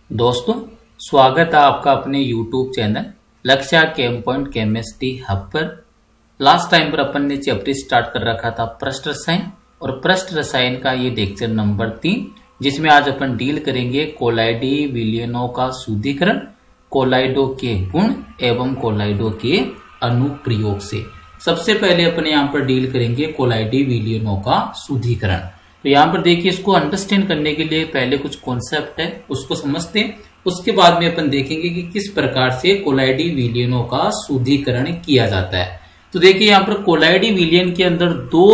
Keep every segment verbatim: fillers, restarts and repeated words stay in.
दोस्तों, स्वागत है आपका अपने YouTube channel Lakshya chem point chemistry hub पर। लास्ट टाइम पर अपन ने चैप्टर स्टार्ट कर रखा था पृष्ठ रसायन, और पृष्ठ रसायन का ये लेक्चर नंबर तीन, जिसमें आज अपन डील करेंगे कोलाइडी विलयनों का शुद्धिकरण, कोलाइडो के गुण एवं कोलाइडो के अनुप्रयोग से। सबसे पहले अपन यहाँ पर डील करेंगे कोलाइडी विलयनों का शुद्धिकरण। तो यहाँ पर देखिए, इसको अंडरस्टैंड करने के लिए पहले कुछ कॉन्सेप्ट है उसको समझते हैं, उसके बाद में अपन देखेंगे कि किस प्रकार से कोलाइडी विलयनों का शुद्धिकरण किया जाता है। तो देखिए, यहाँ पर कोलाइडी विलयन के अंदर दो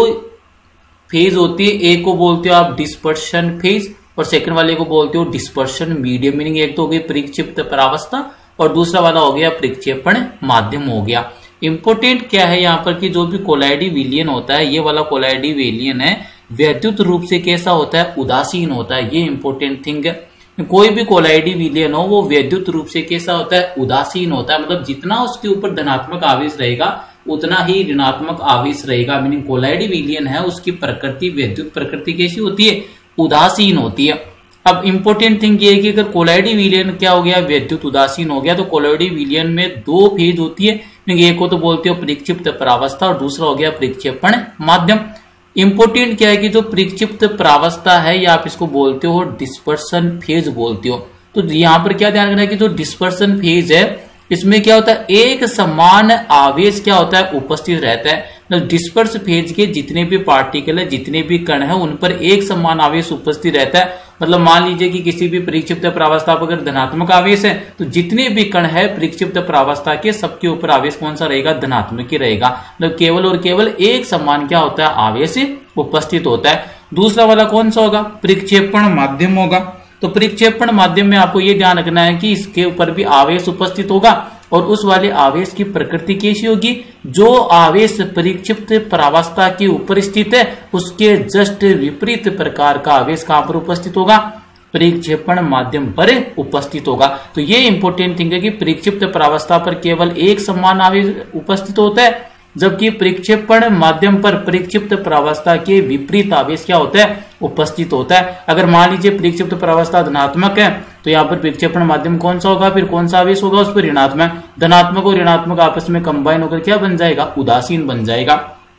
फेज होती है। एक को बोलते हो आप डिस्पर्शन फेज और सेकंड वाले को बोलते हो डिस्पर्शन मीडियम। मीनिंग एक तो हो गई परिक्षिप्त परावस्था और दूसरा वाला हो गया परिक्षेपण माध्यम हो गया। इंपोर्टेंट क्या है यहाँ पर कि जो भी कोलाइडी विलयन होता है, ये वाला कोलाइडी विलयन है वैद्युत रूप से कैसा होता है, उदासीन होता है। ये इंपोर्टेंट थिंग है। कोई भी कोलाइडी विलयन हो वो वैद्युत रूप से कैसा होता है, उदासीन होता है। मतलब जितना उसके ऊपर धनात्मक आवेश रहेगा उतना ही ऋणात्मक आवेश रहेगा। मीनिंग कोलाइडी विलयन है उसकी प्रकृति, वैद्युत प्रकृति कैसी होती है, उदासीन होती है। अब इंपोर्टेंट थिंग ये है कि अगर कोलाइडी विलयन क्या हो गया, वैद्युत उदासीन हो गया, तो कोलाइडी विलयन में दो फेज होती है। एक को तो बोलते हो परिक्षिप्त परावस्था और दूसरा हो गया परिक्षेपण माध्यम। इंपोर्टेंट क्या है कि जो परिक्षिप्त परावस्था है या आप इसको बोलते हो डिस्पर्सन फेज बोलते हो। तो यहाँ पर क्या ध्यान रखना है कि जो डिस्पर्सन फेज है इसमें क्या होता है, एक समान आवेश क्या होता है, उपस्थित रहता है। मतलब डिस्पर्स फेज के जितने भी पार्टिकल है, जितने भी कण है, उन पर एक समान आवेश उपस्थित रहता है। मतलब मान लीजिए कि किसी भी परिक्षिप्त परावस्था पर अगर धनात्मक आवेश है तो जितने भी कण है परिक्षिप्त परावस्था के, सबके ऊपर आवेश कौन सा रहेगा, धनात्मक ही रहेगा। मतलब केवल और केवल एक समान क्या होता है, आवेश उपस्थित होता है। दूसरा वाला कौन सा होगा, परिक्षेपण माध्यम होगा। तो परिक्षेपण माध्यम में आपको ये ध्यान रखना है कि इसके ऊपर भी आवेश उपस्थित होगा और उस वाले आवेश की प्रकृति कैसी होगी, जो आवेश परिक्षिप्त परावस्था के ऊपर स्थित है उसके जस्ट विपरीत प्रकार का आवेश कहां पर उपस्थित होगा, परिक्षेपण माध्यम पर उपस्थित होगा। तो ये इंपॉर्टेंट थिंग है कि परिक्षिप्त परावस्था पर केवल एक समान आवेश उपस्थित होता है, जबकि परिक्षेपण माध्यम पर परिक्षिप्त परावस्था के विपरीत आवेश क्या होता है, उपस्थित होता है। अगर मान लीजिए परिक्षिप्त परावस्था धनात्मक है तो यहाँ पर परिक्षेपण माध्यम कौन सा होगा, फिर कौन सा आवेश होगा, उस पर ऋणात्मक। धनात्मक और ऋणात्मक आपस में कंबाइन होकर क्या बन जाएगा, उदासीन बन जाएगा।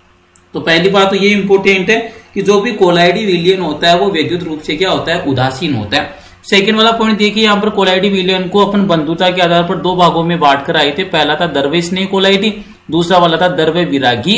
तो पहली बात तो ये इंपॉर्टेंट है कि जो भी कोलाइडी विलयन होता है वो वैद्युत रूप से क्या होता है, उदासीन होता है। सेकेंड वाला पॉइंट देखिए, यहाँ पर कोलाइडी विलयन को अपन बंधुता के आधार पर दो भागों में बांट कर आए थे। पहला था द्रव्य स्नेह कोलाइडी, दूसरा वाला था द्रव्य विरागी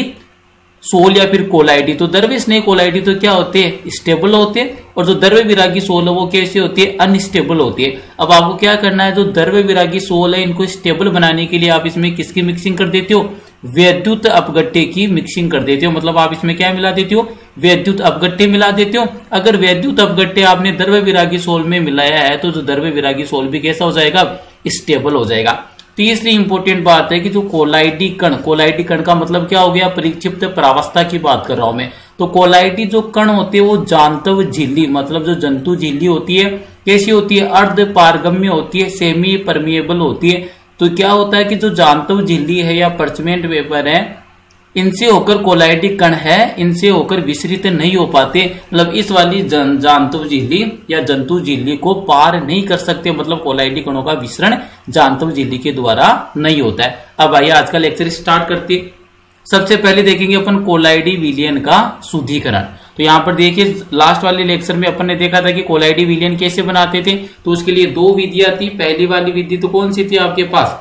सोल या फिर कोलाइडी। तो द्रव्य स्नेह कोलाइडी तो क्या होते हैं, स्टेबल होते हैं, और जो द्रव्य विरागी सोल है वो कैसे होती है, अनस्टेबल होती है। अब आपको क्या करना है, जो द्रव्य विरागी सोल है इनको स्टेबल बनाने के लिए आप इसमें किसकी मिक्सिंग कर देते हो, वैद्युत अपघट्य की मिक्सिंग कर देते हो। मतलब आप इसमें क्या मिला देते हो, वैद्युत अपघट्य मिला देते हो। अगर वैद्युत अपघट्य आपने द्रव्य विरागी सोल में मिलाया है तो जो द्रव्य विरागी सोल भी कैसा हो जाएगा, स्टेबल हो जाएगा। तीसरी इंपॉर्टेंट बात है कि जो कोलाइडी कण, कोलाइडी कण का मतलब क्या हो गया, परिक्षिप्त परावस्था की बात कर रहा हूं मैं। तो कोलाइडी जो कण होते हैं वो जांतव झिल्ली, मतलब जो जंतु झिल्ली होती है, कैसी होती है, अर्ध पारगम्य होती है, सेमी परमिएबल होती है। तो क्या होता है कि जो जांतव झिल्ली है या पर्चमेंट पेपर है, इनसे होकर कोलाइडी कण है, इनसे होकर विसरित नहीं हो पाते। मतलब इस वाली जांतव झिल्ली या जंतु झिल्ली को पार नहीं कर सकते। मतलब कोलाइडी कणों का विसरण जांतव झिल्ली के द्वारा नहीं होता है। अब आइए आज का लेक्चर स्टार्ट करते। सबसे पहले देखेंगे अपन कोलाइडी विलयन का शुद्धिकरण। तो यहाँ पर देखिए, लास्ट वाले लेक्चर में अपन ने देखा था कि कोलाइडी विलयन कैसे बनाते थे। तो उसके लिए दो विधियां थी। पहली वाली विधि तो कौन सी थी आपके पास,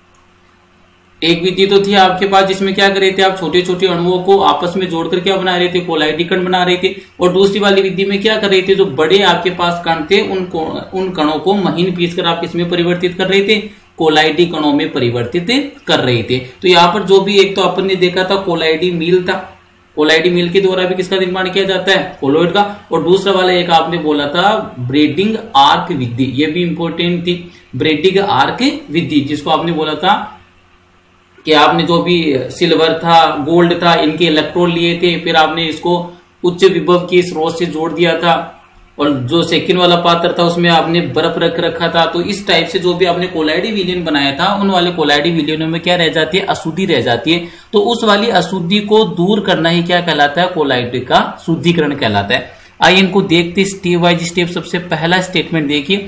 एक विधि तो थी आपके पास जिसमें क्या कर रहे थे, आप छोटे छोटे अणुओं को आपस में जोड़कर क्या बना रहे थे, कोलाइडी कण बना रहे थे। और दूसरी वाली विधि में क्या कर रहे थे, जो बड़े आपके पास कण थे उन उन कणों को महीन पीसकर आप किसमें परिवर्तित कर रहे थे, कोलाइडी कणों में परिवर्तित कर रहे थे। तो यहाँ पर जो भी एक तो अपन ने देखा था कोलाइडी मील था, कोलाइडी मील के द्वारा भी किसका निर्माण किया जाता है, कोलोइड का। और दूसरा वाला एक आपने बोला था ब्रेडिंग आर्क विधि, ये भी इंपॉर्टेंट थी, ब्रेडिंग आर्क विधि, जिसको आपने बोला था कि आपने जो भी सिल्वर था, गोल्ड था, इनके इलेक्ट्रोड लिए थे, फिर आपने इसको उच्च विभव की स्रोत से जोड़ दिया था, और जो सेकंड वाला पात्र था उसमें आपने बर्फ रख रखा था। तो इस टाइप से जो भी आपने कोलाइडी विलयन बनाया था, उन वाले कोलाइडी विलयनों में क्या रह जाती है, अशुद्धि रह जाती है। तो उस वाली अशुद्धि को दूर करना ही क्या कहलाता है, कोलाइडी का शुद्धिकरण कहलाता है। आइए इनको देखते स्टेप वाइज स्टेप। सबसे पहला स्टेटमेंट देखिए,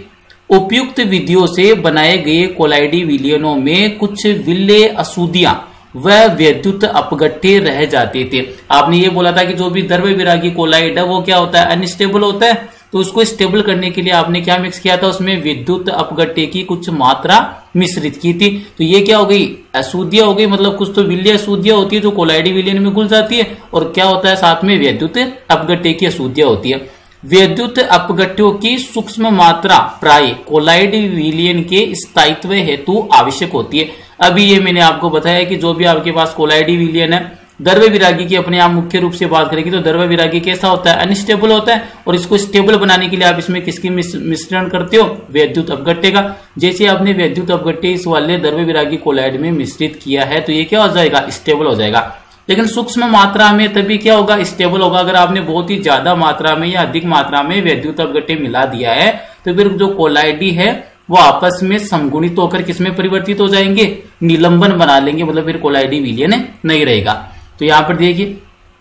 उपयुक्त विधियों से बनाए गए कोलाइडी विलयनों में कुछ विलेय अशुद्धियां वह विद्युत अपघट्य रह जाते थे। आपने ये बोला था कि जो भी द्रव्य विरागी कोलाइड है वो क्या होता है, अनस्टेबल होता है। तो उसको स्टेबल करने के लिए आपने क्या मिक्स किया था, उसमें विद्युत अपघट्य की कुछ मात्रा मिश्रित की थी। तो ये क्या हो गई, अशुद्धियां हो गई, मतलब कुछ तो विलेय अशुद्धियां होती है जो कोलाइडी विलयन में घुल जाती है, और क्या होता है साथ में विद्युत अपघट्य की अशुद्धियां होती है। विद्युत अपघट्यों की सूक्ष्म मात्रा प्राय कोलाइड विलयन के स्थायित्व हेतु आवश्यक होती है। अभी ये मैंने आपको बताया कि जो भी आपके पास कोलाइडी विलयन है, द्रव्य विरागी की अपने आप मुख्य रूप से बात करेंगे तो द्रव्य विरागी कैसा होता है, अनस्टेबल होता है, और इसको स्टेबल बनाने के लिए आप इसमें किसकी मिश्रण करते हो, विद्युत अपघट्य का। जैसे आपने विद्युत अपघट्य इस वाले द्रव्य विरागी कोलाइड में मिश्रित किया है तो ये क्या हो जाएगा, स्टेबल हो जाएगा। लेकिन सूक्ष्म मात्रा में तभी क्या होगा, स्टेबल होगा। अगर आपने बहुत ही ज्यादा मात्रा में या अधिक मात्रा में विद्युत अपघट्य मिला दिया है तो फिर जो कोलाइडी है वो आपस में समगुणित होकर किसमें परिवर्तित हो जाएंगे, निलंबन बना लेंगे, मतलब फिर कोलाइडी विलयन नहीं रहेगा। तो यहां पर देखिए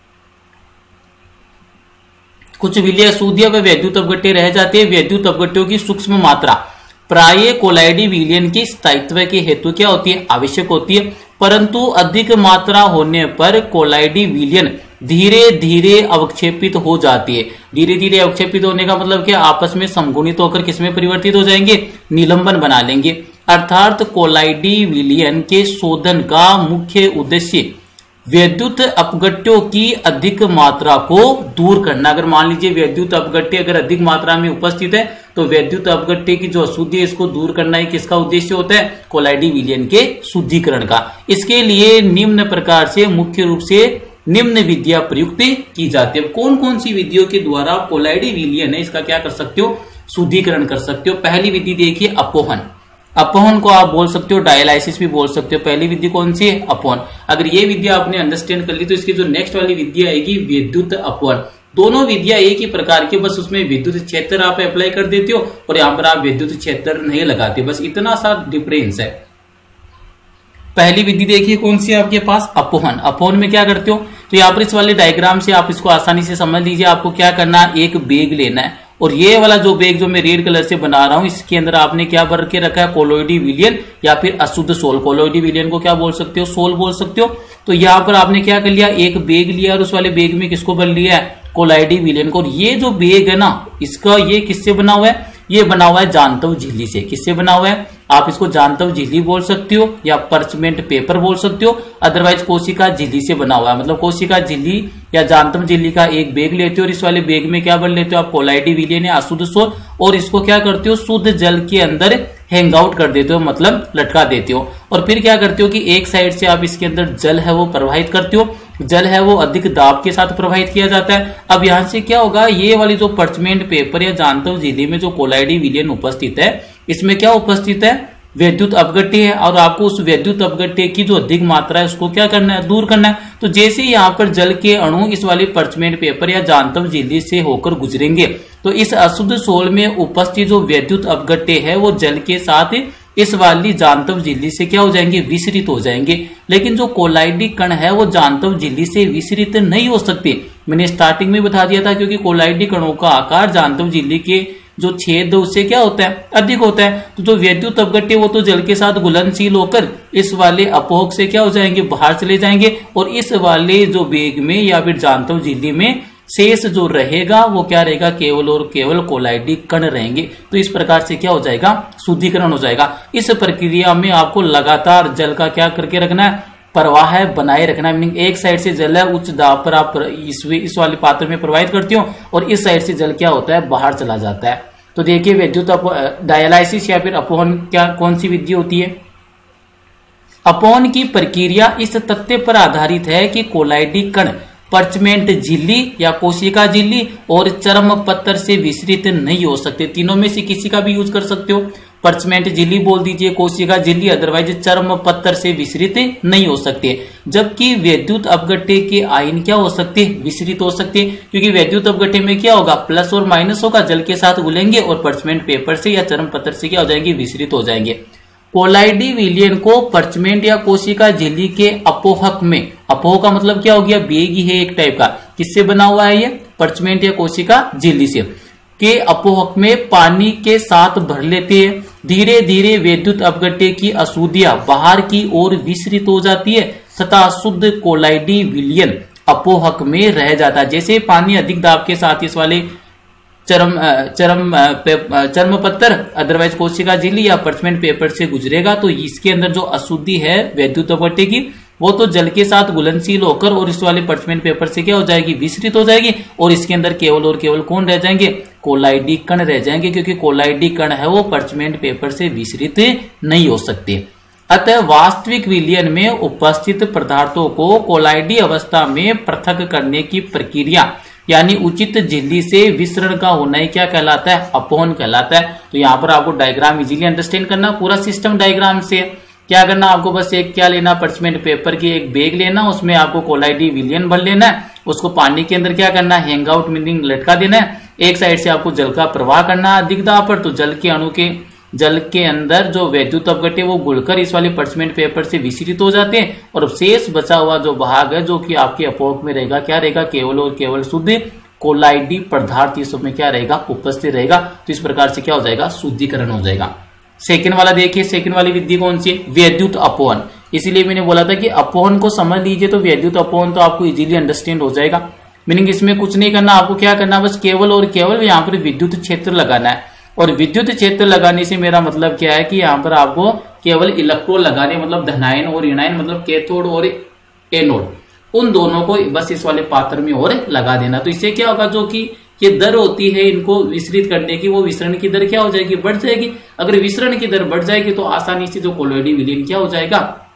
कुछ विलेय अशुद्धियां व विद्युत अपघट्य रह जाते हैं। विद्युत अपघट्यों की सूक्ष्म मात्रा प्राय कोलाइडी विलयन के स्थायित्व के हेतु क्या होती है, आवश्यक होती है, परंतु अधिक मात्रा होने पर कोलाइडी विलयन धीरे धीरे अवक्षेपित हो जाती है। धीरे धीरे अवक्षेपित होने का मतलब क्या, आपस में समगुणित होकर किसमें परिवर्तित हो जाएंगे, निलंबन बना लेंगे। अर्थात कोलाइडी विलयन के शोधन का मुख्य उद्देश्य विद्युत अपघट्यों की अधिक मात्रा को दूर करना। अगर मान लीजिए विद्युत अपघट्य अगर अधिक मात्रा में उपस्थित है तो विद्युत अपघट्य की जो अशुद्धि है इसको दूर करना ही किसका उद्देश्य होता है, कोलाइडी विलयन के शुद्धिकरण का। इसके लिए निम्न प्रकार से मुख्य रूप से निम्न विधियां प्रयुक्त की जाती है। कौन कौन सी विधियों के द्वारा कोलाइडी विलयन है इसका क्या कर सकते हो, शुद्धिकरण कर सकते हो। पहली विधि देखिए अपोहन। अपोहन को आप बोल सकते हो डायलाइसिस भी बोल सकते हो। पहली विधि कौन सी है, अपोहन। अगर ये विद्या आपने अंडरस्टैंड कर ली तो इसकी जो नेक्स्ट वाली विद्या आएगी विद्युत अपवहन। दोनों विद्या एक ही प्रकार के, बस उसमें विद्युत क्षेत्र आप अप्लाई कर देते हो और यहाँ पर आप विद्युत क्षेत्र नहीं लगाते, बस इतना सा डिफरेंस है। पहली विधि देखिए कौन सी है आपके पास, अपोहन। अपोहन में क्या करते हो, तो यहाँ पर इस वाले डायग्राम से आप इसको आसानी से समझ लीजिए। आपको क्या करना है, एक बेग लेना है और ये वाला जो बेग जो मैं रेड कलर से बना रहा हूं इसके अंदर आपने क्या भर के रखा है, कोलोइडी विलयन या फिर अशुद्ध सोल। कोलोइडी विलयन को क्या बोल सकते हो, सोल बोल सकते हो। तो यहाँ पर आपने क्या कर लिया, एक बेग लिया और उस वाले बेग में किसको भर लिया है, कोलाइडी विलयन को। ये जो बेग है ना इसका ये किससे बना हुआ है, ये बना हुआ है जानतव झिल्ली से। किससे बना हुआ है, आप इसको जानतव झिल्ली बोल सकते हो या परचमेंट पेपर बोल सकते हो, अदरवाइज कोशिका झिल्ली से बना हुआ है। मतलब कोशिका झिल्ली या जानतव झिल्ली का एक बेग लेते हो और इस वाले बेग में क्या भर लेते हो आप, कोलाइडी विलयन या अशुद्ध सोल, और इसको क्या करते हो, शुद्ध जल के अंदर हैंग आउट कर देते हो, मतलब लटका देते हो। और फिर क्या करते हो कि एक साइड से आप इसके अंदर जल है वो प्रवाहित करते हो। जल है वो अधिक दाब के साथ प्रवाहित किया जाता है। अब यहां से क्या होगा, ये वाली जो परचमेंट पेपर या जानतव झिल्ली में जो कोलाइडी विलयन उपस्थित है इसमें क्या उपस्थित है, विद्युत अपघट्य है, और आपको उस विद्युत अपघट्य की जो अधिक मात्रा है उसको क्या करना है, दूर करना है। तो जैसे ही यहाँ पर जल के अणु इस वाले परचमेंट पेपर या जानतव झिल्ली से होकर गुजरेंगे तो इस अशुद्ध सोल में उपस्थित जो विद्युत अपघट्य है वो जल के साथ इस वाली जानतव झिल्ली से क्या हो जाएंगे, विसरित हो जाएंगे। लेकिन जो कोलाइडी कण है वो जानतव झिल्ली से विसरित नहीं हो सकते। मैंने स्टार्टिंग में बता दिया था, क्योंकि कोलाइडी कणों का आकार जानतव झिल्ली के जो छेद उससे क्या होता है, अधिक होता है। तो जो विद्युत अपघट्य वो तो जल के साथ घुलनशील होकर इस वाले अपोहक से क्या हो जाएंगे, बाहर चले जाएंगे, और इस वाले जो बेग में या फिर जानतव झिल्ली में शेष जो रहेगा वो क्या रहेगा, केवल और केवल कोलाइडी कण रहेंगे। तो इस प्रकार से क्या हो जाएगा, शुद्धिकरण हो जाएगा। इस प्रक्रिया में आपको लगातार जल का क्या करके रखना है, प्रवाह है बनाए रखना है। मीनिंग एक साइड से जल है उच्च दाब पर आप इस इस वाले पात्र में प्रवाहित करते हो और इस साइड से जल क्या होता है, बाहर चला जाता है। तो देखिए विद्युत डायलाइसिस या फिर अपोहन क्या कौन सी विधि होती है। अपोहन की प्रक्रिया इस तथ्य पर आधारित है कि कोलाइडी कण परचमेंट झिल्ली या कोशिका झिल्ली और चर्म पत्तर से विसरित नहीं हो सकते। तीनों में से किसी का भी यूज कर सकते हो, परचमेंट झिल्ली बोल दीजिए, कोशिका झिल्ली, अदरवाइज चर्म पत्तर से विसरित नहीं हो सकते। जबकि विद्युत अपघट्य के आयन क्या हो सकते, विसरित हो सकते, क्योंकि विद्युत अपघट्य में क्या होगा, प्लस और माइनस होगा, जल के साथ घुलेंगे और परचमेंट पेपर से या चर्म पत्तर से क्या हो जाएंगे, विसरित हो जाएंगे। कोलाइडी विलयन को परचमेंट या कोशिका झिल्ली के अपोहक में, अपोह का मतलब क्या हो गया, बेग ही है एक टाइप का, किससे बना हुआ है ये, परचमेंट या कोशिका झिल्ली से, के अपोहक में पानी के साथ भर लेते हैं। धीरे धीरे विद्युत अपघट्य की अशुद्धियां बाहर की ओर विसरित हो जाती है तथा शुद्ध कोलाइडी विलयन अपोहक में रह जाता है। जैसे पानी अधिक दाब के साथ इस वाले चरम चरम चर्म पत्थर अदरवाइज कोशिका झिल्ली या पर्चमेंट पेपर से गुजरेगा तो इसके अंदर जो अशुद्धि है विद्युत अपघट्य की वो तो जल के साथ घुलनशील होकर और इस वाले पर्चमेंट पेपर से क्या हो जाएगी, विसरित हो जाएगी और इसके अंदर केवल और केवल कौन रह जाएंगे, कोलाइडी कण रह जाएंगे, क्योंकि कोलाइडी कण है वो पर्चमेंट पेपर से विसरित नहीं हो सकते। अतः वास्तविक विलयन में उपस्थित पदार्थों को कोलाइडी अवस्था में पृथक करने की प्रक्रिया यानी उचित झिल्ली से विसरण का होना ही क्या कहलाता है, अपोहन कहलाता है। तो यहाँ पर आपको डायग्राम इजीली अंडरस्टैंड करना, पूरा सिस्टम डायग्राम से क्या करना, आपको बस एक क्या लेना, पर्चमेंट पेपर की एक बैग लेना, उसमें आपको कोलाइडी विलयन भर लेना है, उसको पानी के अंदर क्या करना है, हैंग आउट मीनिंग लटका देना है। एक साइड से आपको जल का प्रवाह करना है अधिक दाब पर, तो जल के अणु के जल के अंदर जो विद्युत अपघट्य वो घुलकर इस वाले पर्चमेंट पेपर से विसरित हो जाते हैं और शेष बचा हुआ जो भाग है जो कि आपके अपोहक में रहेगा क्या रहेगा, केवल और केवल शुद्ध कोलाइडी पदार्थ इसमें क्या रहेगा, उपस्थित रहेगा। तो इस प्रकार से क्या हो जाएगा, शुद्धिकरण हो जाएगा। सेकंड वाला देखिए, सेकंड वाली विधि कौन सी, विद्युत अपोहन। इसीलिए मैंने बोला था कि अपोहन को समझ लीजिए तो विद्युत अपोहन तो आपको इजीली अंडरस्टैंड हो जाएगा। मीनिंग इसमें कुछ नहीं करना, आपको क्या करना, बस केवल और केवल यहाँ पर विद्युत क्षेत्र लगाना है। और विद्युत क्षेत्र लगाने से मेरा मतलब क्या है कि यहाँ पर आपको केवल इलेक्ट्रोड लगाने, मतलब धनायन और ऋणायन, मतलब कैथोड और एनोड, उन दोनों को बस इस वाले पात्र में और लगा देना। तो इससे क्या होगा, जो कि ये दर होती है इनको विसरित करने की, वो विसरण की दर क्या हो जाएगी, बढ़ जाएगी। अगर विसरण की दर बढ़ जाएगी तो आसानी से जो कोलाइडी विलयन क्या हो जाएगा,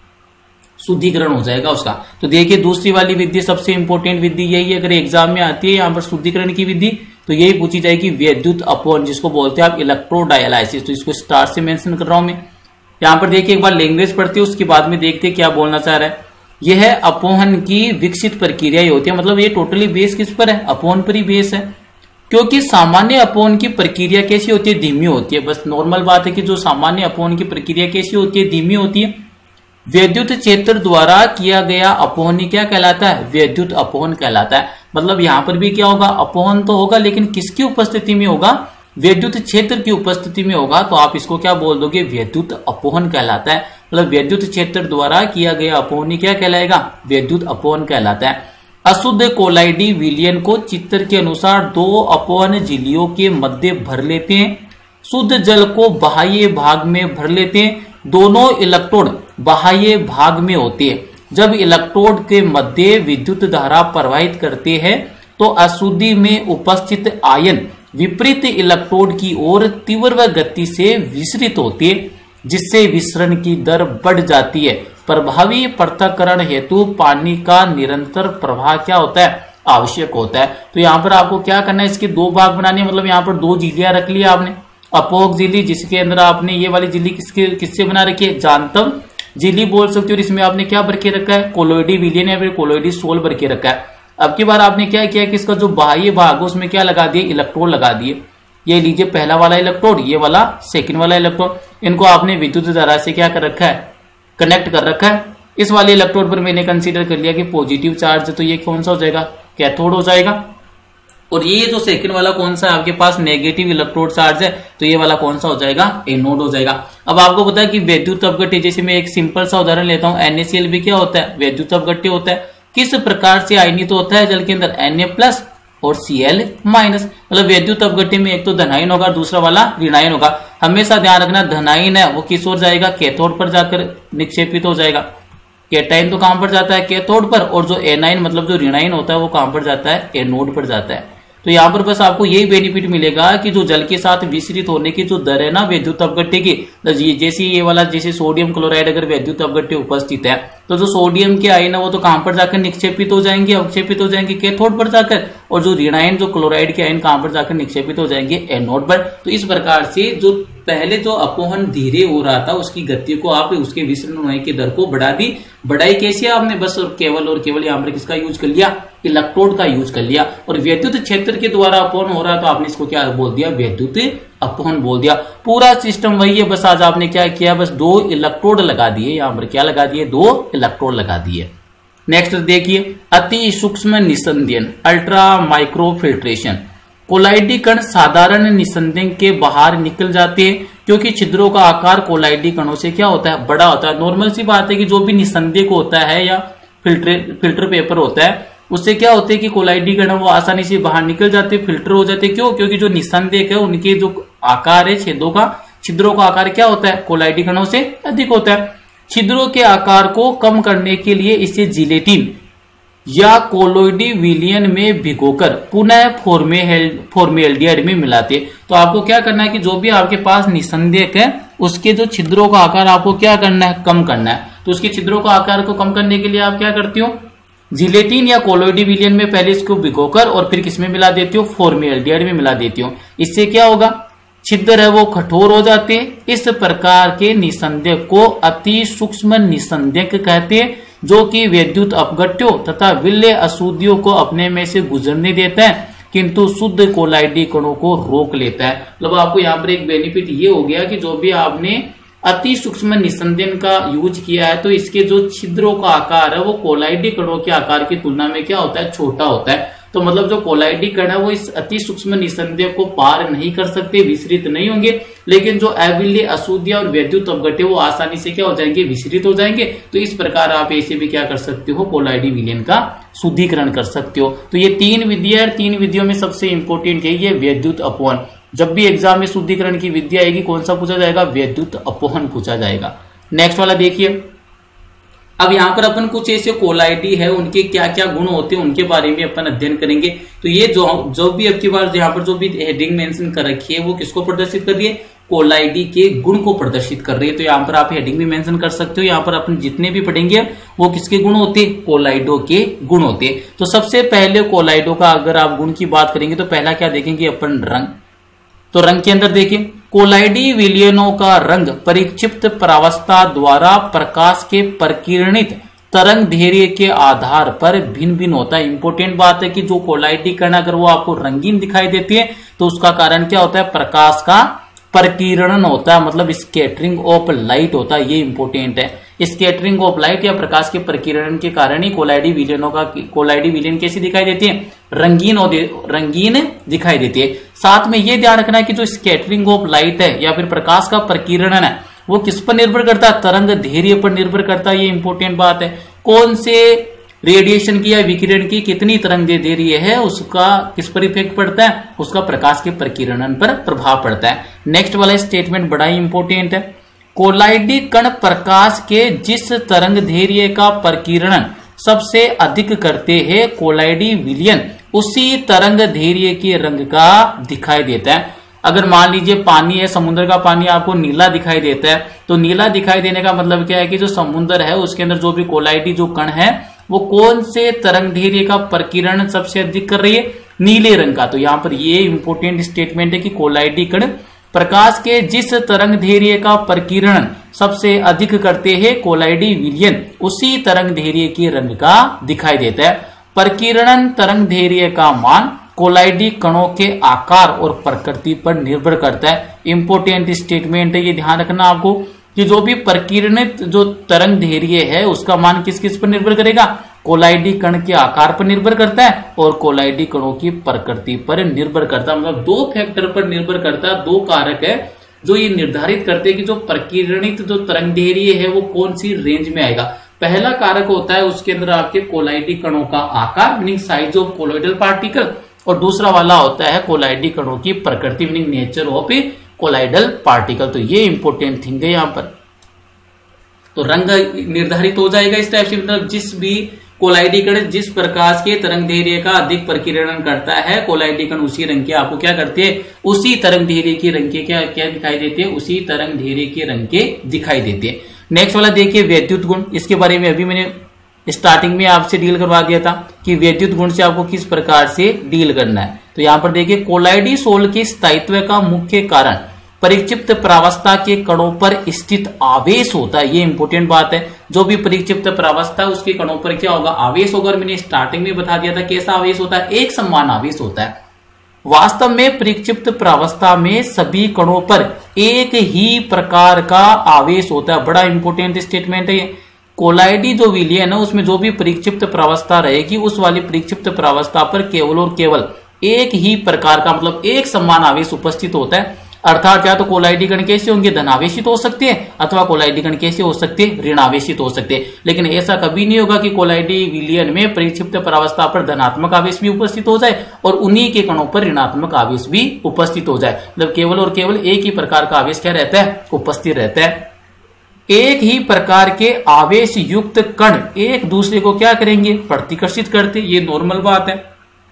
शुद्धिकरण हो जाएगा उसका। तो देखिए दूसरी वाली विधि सबसे इंपॉर्टेंट विधि यही है, अगर एग्जाम में आती है यहाँ पर शुद्धिकरण की विधि तो यही पूछी जाएगी, विद्युत अपोहन, जिसको बोलते हैं आप इलेक्ट्रोडायलाइसिस। तो इसको स्टार से मेंशन कर रहा हूं मैं। यहाँ पर देखिए एक बार लैंग्वेज पढ़ते हैं, उसके बाद में देखते हैं क्या बोलना चाह रहा है। यह अपोहन की विकसित प्रक्रिया ही होती है, मतलब ये टोटली बेस किस पर है, अपोहन पर ही बेस है। क्योंकि सामान्य अपोहन की प्रक्रिया कैसी होती है, धीमी होती है। बस नॉर्मल बात है कि जो सामान्य अपोहन की प्रक्रिया कैसी होती है, धीमी होती है। विद्युत क्षेत्र द्वारा किया गया अपोहन क्या कहलाता है, विद्युत अपोहन कहलाता है। मतलब यहाँ पर भी क्या होगा, अपोहन तो होगा लेकिन किसकी उपस्थिति में होगा, विद्युत क्षेत्र की उपस्थिति में होगा। तो आप इसको क्या बोल दोगे, विद्युत अपोहन कहलाता है। मतलब विद्युत क्षेत्र द्वारा किया गया अपोहन क्या कहलाएगा, विद्युत अपोहन कहलाता है। अशुद्ध कोलाइडी विलयन को चित्र के अनुसार दो अपोहन झिल्लियों के मध्य भर लेते हैं। शुद्ध जल को बाह्य भाग में भर लेते हैं। दोनों इलेक्ट्रोड बाह्य भाग में होते हैं। जब इलेक्ट्रोड के मध्य विद्युत धारा प्रवाहित करते हैं तो अशुद्धि में उपस्थित आयन विपरीत इलेक्ट्रोड की ओर तीव्र गति से विसरित होते हैं, जिससे विसरण की दर बढ़ जाती है। प्रभावी पृथक्करण हेतु पानी का निरंतर प्रवाह क्या होता है, आवश्यक होता है। तो यहाँ पर आपको क्या करना है, इसके दो भाग बनाने, मतलब यहाँ पर दो झिल्लियां रख लिया आपने, अपोहक झिल्ली जिसके अंदर आपने ये वाली झिल्ली किसके किससे बना रखी है, जानतव झिल्ली बोल सकते हो। और इसमें आपने क्या भर के रखा है, कोलोइडी विलयन या फिर कोलोइडी सोल भर के रखा है। अब की बार आपने क्या किया कि इसका जो बाह्य भाग है उसमें क्या लगा दिए, इलेक्ट्रोड लगा दिए। ये लीजिए पहला वाला इलेक्ट्रोड, ये वाला सेकंड वाला इलेक्ट्रोड, इनको आपने विद्युत धारा से क्या कर रखा है, कनेक्ट कर रखा है। इस वाले इलेक्ट्रोड पर मैंने कंसीडर कर लिया कि पॉजिटिव चार्ज है, तो ये कौन सा हो जाएगा, कैथोड हो जाएगा। और ये जो सेकंड वाला कौन सा आपके पास नेगेटिव इलेक्ट्रोड चार्ज है, तो ये वाला कौन सा हो जाएगा, एनोड हो जाएगा। अब आपको पता है कि विद्युत अपघट्य, जैसे मैं एक सिंपल सा उदाहरण लेता हूं, एन ए सी एल भी क्या होता है, विद्युत अपघट्य होता है। किस प्रकार से आयनित तो होता है जल के अंदर, Na प्लस और Cl माइनस। मतलब विद्युत अपघट्य में एक तो धनायन होगा, दूसरा वाला ऋणायन होगा। हमेशा ध्यान रखना, धनायन है वो किस ओर जाएगा, कैथोड पर जाकर निक्षेपित हो जाएगा। कैटायन तो कहां पर जाता है, कैथोड पर, और जो एनायन मतलब जो ऋणायन होता है वो कहां पर जाता है, एनोड पर जाता है। तो यहाँ पर बस आपको यही बेनिफिट मिलेगा कि जो जल के साथ विसरित होने की जो दर है ना विद्युत अपघट्य की, जैसे ये वाला जैसे सोडियम क्लोराइड अगर विद्युत अपघट्य उपस्थित है तो जो सोडियम के आयन है वो तो कहां पर जाकर निक्षेपित हो जाएंगे, अवक्षेपित हो जाएंगे कैथोड पर जाकर, और जो ऋणायन जो क्लोराइड के आयन कहां पर जाकर निक्षेपित हो जाएंगे, एनोड पर। तो इस प्रकार से जो पहले जो अपोहन धीरे हो रहा था उसकी गति को आप उसके विसरण होने की दर को बढ़ा दी। बढ़ाई कैसे आपने, बस और केवल और केवल यहाँ पर किसका यूज कर लिया, इलेक्ट्रोड का यूज कर लिया। और विद्युत क्षेत्र के द्वारा अपोहन हो रहा तो आपने इसको क्या बोल दिया, विद्युत अपोहन बोल दिया। पूरा सिस्टम वही है, बस आज आपने क्या किया, बस दो इलेक्ट्रोड लगा दिए। यहाँ पर क्या लगा दिए, दो इलेक्ट्रोड लगा दिए। नेक्स्ट देखिए, अति सूक्ष्म निस्संदन, अल्ट्रा माइक्रो फिल्ट्रेशन। कोलाइडी कण साधारण निस्संदेह के बाहर निकल जाते हैं क्योंकि छिद्रों का आकार कोलाइडी कणों से क्या होता है, बड़ा होता है। नॉर्मल सी बात है कि जो भी निस्संदेह होता है या फिल्टर फिल्टर पेपर होता है उससे क्या होता है कि कोलाइडी कण वो आसानी से बाहर निकल जाते, फिल्टर हो जाते। क्यों? क्योंकि जो निस्संदेह है उनके जो आकार है छेदों का, छिद्रों का आकार क्या होता है, कोलाइडी कणों से अधिक होता है। छिद्रों के आकार को कम करने के लिए इसे जिलेटिन या कोलोइडी विलियन में भिगोकर पुनः फॉर्मेल्डिहाइड में मिलाते। तो आपको क्या करना है कि जो भी आपके पास निस्संदेह है उसके जो छिद्रों का आकार आपको क्या करना है, कम करना है। तो उसके छिद्रों का आकार को कम करने के लिए आप क्या करते हो, जिलेटिन या कोलोइडी विलियन में पहले इसको भिगोकर और फिर किसमें मिला देती हो, फॉर्मेल्डिहाइड में मिला देती हो। इससे क्या होगा, छिद्र है वो कठोर हो जाते हैं। इस प्रकार के निस्संदेह को अति सूक्ष्म निस्संदेह कहते हैं जो कि विद्युत अपघट्यों तथा विलेय अशुद्धियों को अपने में से गुजरने देता है किंतु शुद्ध कोलाइडी कणों को रोक लेता है। मतलब आपको यहाँ पर एक बेनिफिट ये हो गया कि जो भी आपने अति सूक्ष्म निस्संदेह का यूज किया है तो इसके जो छिद्रों का आकार है वो कोलाइडी कणों के आकार की तुलना में क्या होता है, छोटा होता है। तो मतलब जो कोलाइडी कण है वो इस अति सूक्ष्म निस्संदेह को पार नहीं कर सकते, विसरित नहीं होंगे, लेकिन जो अविलेय अशुद्धियां और विद्युत अपघट्य वो आसानी से क्या हो जाएंगे, विसरित हो जाएंगे। तो इस प्रकार आप ऐसे भी क्या कर सकते हो, कोलाइडी विलयन का शुद्धिकरण कर सकते हो। तो ये तीन विधियां, तीन विधियों में सबसे इंपॉर्टेंट है ये विद्युत अपवहन। जब भी एग्जाम में शुद्धिकरण की विधि आएगी कौन सा पूछा जाएगा, विद्युत अपवहन पूछा जाएगा। नेक्स्ट वाला देखिए, अब यहाँ पर अपन कुछ ऐसे कोलाइडी है उनके क्या क्या गुण होते हैं उनके बारे में अपन अध्ययन करेंगे। तो ये जो जो भी अब की बार यहाँ पर जो भी हेडिंग मेंशन कर रखी है वो किसको प्रदर्शित कर रही है, कोलाइडी के गुण को प्रदर्शित कर रही है। तो यहाँ पर आप हेडिंग भी मेंशन कर सकते हो। यहाँ पर अपन जितने भी पढ़ेंगे वो किसके गुण होते हैं, कोलाइडो के गुण होते हैं। तो सबसे पहले कोलाइडो का अगर आप गुण की बात करेंगे तो पहला क्या देखेंगे अपन, रंग। तो रंग के अंदर देखिए, कोलाइडी विलयनों का रंग परिक्षिप्त प्रावस्था द्वारा प्रकाश के प्रकीर्णित तरंग धैर्य के आधार पर भिन्न भिन्न होता है। इंपॉर्टेंट बात है कि जो कोलाइडी कण अगर वो आपको रंगीन दिखाई देती है तो उसका कारण क्या होता है, प्रकाश का प्रकीर्णन होता है, मतलब स्कैटरिंग ऑफ लाइट होता है। ये इंपॉर्टेंट है, स्कैटरिंग ऑफ लाइट या प्रकाश के प्रकीर्णन के कारण ही कोलाइडी विलयनों का कोलाइडी विलयन कैसी दिखाई देती है, रंगीन और रंगीन दिखाई देती है। साथ में ये ध्यान रखना है कि जो स्कैटरिंग ऑफ लाइट है या फिर प्रकाश का प्रकीर्णन है वो किस पर निर्भर करता है, तरंग धैर्य पर निर्भर करता है। ये इंपॉर्टेंट बात है, कौन से रेडिएशन की या विकिरण की कितनी तरंग धैर्य है उसका किस पर इफेक्ट पड़ता है, उसका प्रकाश के प्रकीर्णन पर प्रभाव पड़ता है। नेक्स्ट वाला स्टेटमेंट बड़ा ही इंपॉर्टेंट है, कोलाइडी कण प्रकाश के जिस तरंग धैर्य का प्रकीर्णन सबसे अधिक करते हैं कोलाइडी विलयन उसी तरंग धैर्य के रंग का दिखाई देता है। अगर मान लीजिए पानी है, समुद्र का पानी आपको नीला दिखाई देता है तो नीला दिखाई देने का मतलब क्या है कि जो समुद्र है उसके अंदर जो भी कोलाइडी जो कण है वो कौन से तरंग धैर्य का प्रकीर्णन सबसे अधिक कर रही है, नीले रंग का। तो यहाँ पर ये इंपॉर्टेंट स्टेटमेंट है कि कोलाइडी कण प्रकाश के जिस तरंग धैर्य का प्रकीर्णन सबसे अधिक करते हैं कोलाइडी विलयन उसी तरंग धैर्य के रंग का दिखाई देता है। प्रकीर्णन तरंग धैर्य का मान कोलाइडी कणों के आकार और प्रकृति पर निर्भर करता है। इंपॉर्टेंट स्टेटमेंट है, ये ध्यान रखना आपको कि जो भी प्रकीर्णित जो तरंग धैर्य है उसका मान किस किस पर निर्भर करेगा, कोलाइडी कण के आकार पर निर्भर करता है और कोलाइडी कणों की प्रकृति पर निर्भर करता है। मतलब दो फैक्टर पर निर्भर करता है, दो कारक है जो ये निर्धारित करते हैं कि जो प्रकीर्णित जो तरंग धैर्य है वो कौन सी रेंज में आएगा। पहला कारक होता है उसके अंदर आपके कोलाइडी कणों का आकार meaning size of colloidal particle, और दूसरा वाला होता है कोलाइडी कणों की प्रकृति meaning nature of a colloidal particle. तो ये इंपॉर्टेंट थिंग है यहाँ पर। तो रंग निर्धारित हो जाएगा इस टाइप से, मतलब जिस भी कोलाइडी कण जिस प्रकाश के तरंग धैर्य का अधिक प्रकीर्णन करता है कोलाइडी कण उसी रंग के आपको क्या करते हैं, उसी तरंग धैर्य के रंग के क्या क्या दिखाई देते हैं, उसी तरंग धैर्य के रंग के दिखाई देते हैं। नेक्स्ट वाला देखिए विद्युत गुण। इसके बारे में अभी मैंने स्टार्टिंग में आपसे डील करवा दिया था कि विद्युत गुण से आपको किस प्रकार से डील करना है। तो यहाँ पर देखिए, कोलाइडी सोल के स्थायित्व का मुख्य कारण परिक्षिप्त प्रावस्था के कणों पर स्थित आवेश होता है। ये इंपॉर्टेंट बात है, जो भी परिक्षिप्त प्रावस्था है उसके कणों पर क्या होगा, आवेश होगा। और मैंने स्टार्टिंग में बता दिया था कैसा आवेश होता है, एक समान आवेश होता है। वास्तव में परिक्षिप्त प्रावस्था में सभी कणों पर एक ही प्रकार का आवेश होता है। बड़ा इंपॉर्टेंट स्टेटमेंट है ये। कोलाइडी जो विलयन है उसमें जो भी परिक्षिप्त प्रावस्था रहेगी उस वाली परिक्षिप्त प्रावस्था पर केवल और केवल एक ही प्रकार का मतलब एक समान आवेश उपस्थित होता है। अर्थात या तो कोलाइडी कण कैसे होंगे, धनावेशित हो सकते हैं, अथवा कोलाइडी कण कैसे हो सकते हैं, ऋणावेशित हो सकते हैं। लेकिन ऐसा कभी नहीं होगा कि कोलाइडी विलयन में परिक्षिप्त प्रावस्था पर धनात्मक आवेश भी उपस्थित हो जाए और उन्हीं के कणों पर ऋणात्मक आवेश भी उपस्थित हो जाए। मतलब केवल और केवल एक ही प्रकार का आवेश क्या रहता है, उपस्थित रहता है। एक ही प्रकार के आवेश युक्त कण एक दूसरे को क्या करेंगे, प्रतिकर्षित करते, ये नॉर्मल बात है।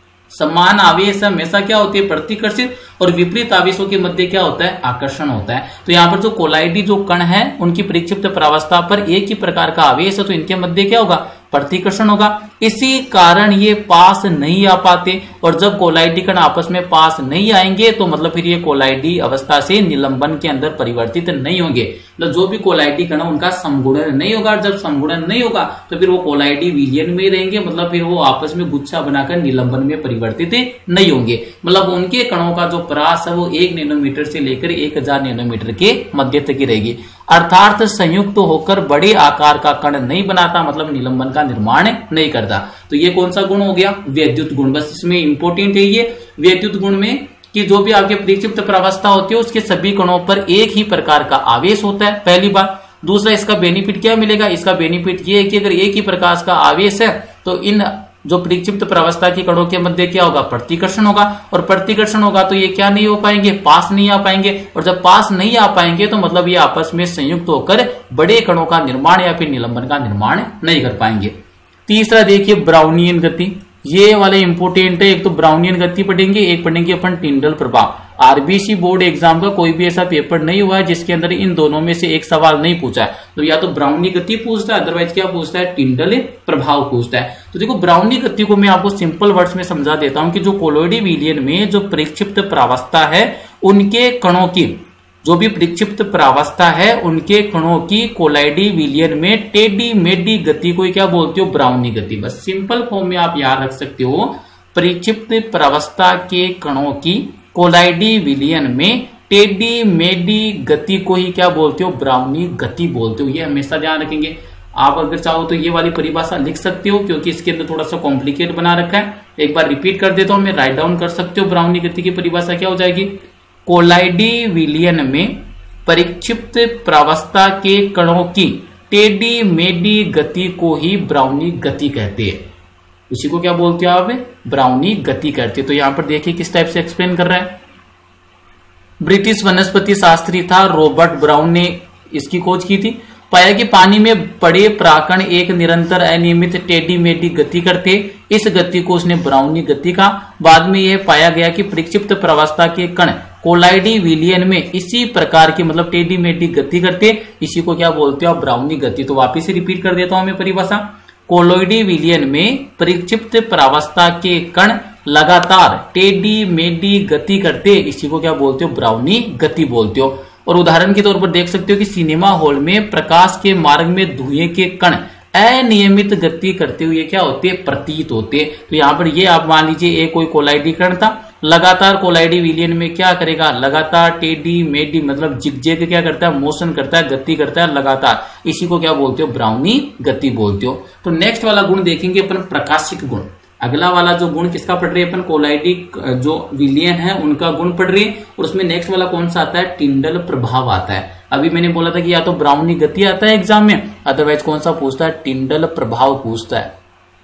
समान आवेश हमेशा क्या होती है, प्रतिकर्षित, और विपरीत आवेशों के मध्य क्या होता है, आकर्षण होता है। तो यहाँ पर जो कोलाइडी जो कण है उनकी परिक्षिप्त प्रावस्था पर एक ही प्रकार का आवेश है, तो इनके मध्य क्या होगा, प्रतिकर्षण होगा। इसी कारण ये पास नहीं आ पाते, और जब कोलाइडी कण आपस में पास नहीं आएंगे तो मतलब फिर ये कोलाइडी अवस्था से निलंबन के अंदर परिवर्तित नहीं होंगे। मतलब जो भी कोलाइडी कण उनका समगुणन नहीं होगा, जब समगुणन नहीं होगा तो फिर वो कोलाइडी विलयन में रहेंगे, मतलब फिर वो आपस में गुच्छा बनाकर निलंबन में परिवर्तित नहीं होंगे। मतलब उनके कणों का जो परास है वो एक नैनोमीटर से लेकर एक हजार नैनोमीटर के मध्य तक की रहेगी। अर्थात संयुक्त तो होकर बड़े आकार का कण नहीं बनाता, मतलब निलंबन का निर्माण नहीं करता। तो ये कौन सा गुण हो गया, वैद्युत गुण। बस इसमें इंपॉर्टेंट है ये वैद्युत गुण में कि जो भी आपके परिक्षिप्त प्रावस्था होती है उसके सभी कणों पर एक ही प्रकार का आवेश होता है, पहली बात। दूसरा, इसका बेनिफिट क्या मिलेगा, इसका बेनिफिट ये है कि अगर एक ही प्रकार का आवेश है तो इन जो परिक्षिप्त प्रावस्था के कणों के मध्य क्या होगा, प्रतिकर्षण होगा, और प्रतिकर्षण होगा तो ये क्या नहीं हो पाएंगे, पास नहीं आ पाएंगे, और जब पास नहीं आ पाएंगे तो मतलब ये आपस में संयुक्त होकर बड़े कणों का निर्माण या फिर निलंबन का निर्माण नहीं कर पाएंगे। तीसरा देखिए ब्राउनियन गति, ये वाले इंपोर्टेंट है। एक तो ब्राउनियन गति पढ़ेंगे, एक पढ़ेंगे अपन टिंडल प्रभाव। आरबीसी बोर्ड एग्जाम का कोई भी ऐसा पेपर नहीं हुआ है जिसके अंदर इन दोनों में से एक सवाल नहीं पूछा है। तो या तो ब्राउनी गति पूछता है, अदरवाइज क्या पूछता है, टिंडल प्रभाव पूछता है। तो देखो ब्राउनी गति को मैं आपको सिंपल वर्ड्स में समझा देता हूं कि जो कोलोइडी विलयन में जो परिक्षिप्त प्रावस्था है उनके कणों की, जो भी परिक्षिप्त प्रावस्था है उनके कणों की कोलाइडी विलयन में टेढ़ी मेढ़ी गति को क्या बोलते हो, ब्राउनी गति। बस सिंपल फॉर्म में आप याद रख सकते हो, परिक्षिप्त प्रावस्था के कणों की कोलाइडी विलयन में टेढ़ी मेढ़ी गति को ही क्या बोलते हो, ब्राउनी गति बोलते हो। ये हमेशा ध्यान रखेंगे। आप अगर चाहो तो ये वाली परिभाषा लिख सकते हो, क्योंकि इसके अंदर थोड़ा सा कॉम्प्लिकेट बना रखा है। एक बार रिपीट कर देता हूं मैं, राइट डाउन कर सकते हो। ब्राउनी गति की परिभाषा क्या हो जाएगी, कोलाइडी विलयन में परिक्षिप्त प्रावस्था के कणों की टेढ़ी मेढ़ी गति को ही ब्राउनी गति कहते हैं। उसी को क्या बोलते हो आप, ब्राउनी गति कहते हैं। तो यहां पर देखिए किस टाइप से एक्सप्लेन कर रहा है। ब्रिटिश वनस्पति शास्त्री था रॉबर्ट ब्राउन ने इसकी खोज की थी। पाया कि पानी में पड़े प्राकण एक निरंतर अनियमित टेढ़ी मेढ़ी गति करते, इस गति को उसने ब्राउनी गति कहा। बाद में यह पाया गया कि परिक्षिप्त प्रावस्था के कण कोलाइडी विलयन में इसी प्रकार की मतलब टेढ़ी मेढ़ी गति करते, इसी को क्या बोलते हो, ब्राउनी गति। तो वापिस से रिपीट कर देता हूं मैं परिभाषा। कोलोइडी विलयन में परिक्षिप्त प्रावस्था के कण लगातार टेढ़ी मेढ़ी गति करते, इसी को क्या बोलते हो, ब्राउनी गति बोलते हो। और उदाहरण के तौर पर देख सकते हो कि सिनेमा हॉल में प्रकाश के मार्ग में धुएं के कण अनियमित गति करते हुए क्या होते, प्रतीत होते। तो यहाँ पर ये आप मान लीजिए एक कोई कोलाइडी कण था, लगातार कोलाइडी विलयन में क्या करेगा, लगातार टेढ़ी मेढ़ी मतलब जिगजैग क्या करता है, मोशन करता है, गति करता है लगातार, इसी को क्या बोलते हो, ब्राउनी गति बोलते हो। तो नेक्स्ट वाला गुण देखेंगे अपन, प्रकाशिक गुण। अगला वाला जो गुण किसका पढ़ रहे हैं अपन, कोलाइडी जो विलयन है उनका गुण पढ़ रहे हैं, और उसमें नेक्स्ट वाला कौन सा आता है, टिंडल प्रभाव आता है। अभी मैंने बोला था कि या तो ब्राउनी गति आता है एग्जाम में, अदरवाइज कौन सा पूछता है, टिंडल प्रभाव पूछता है।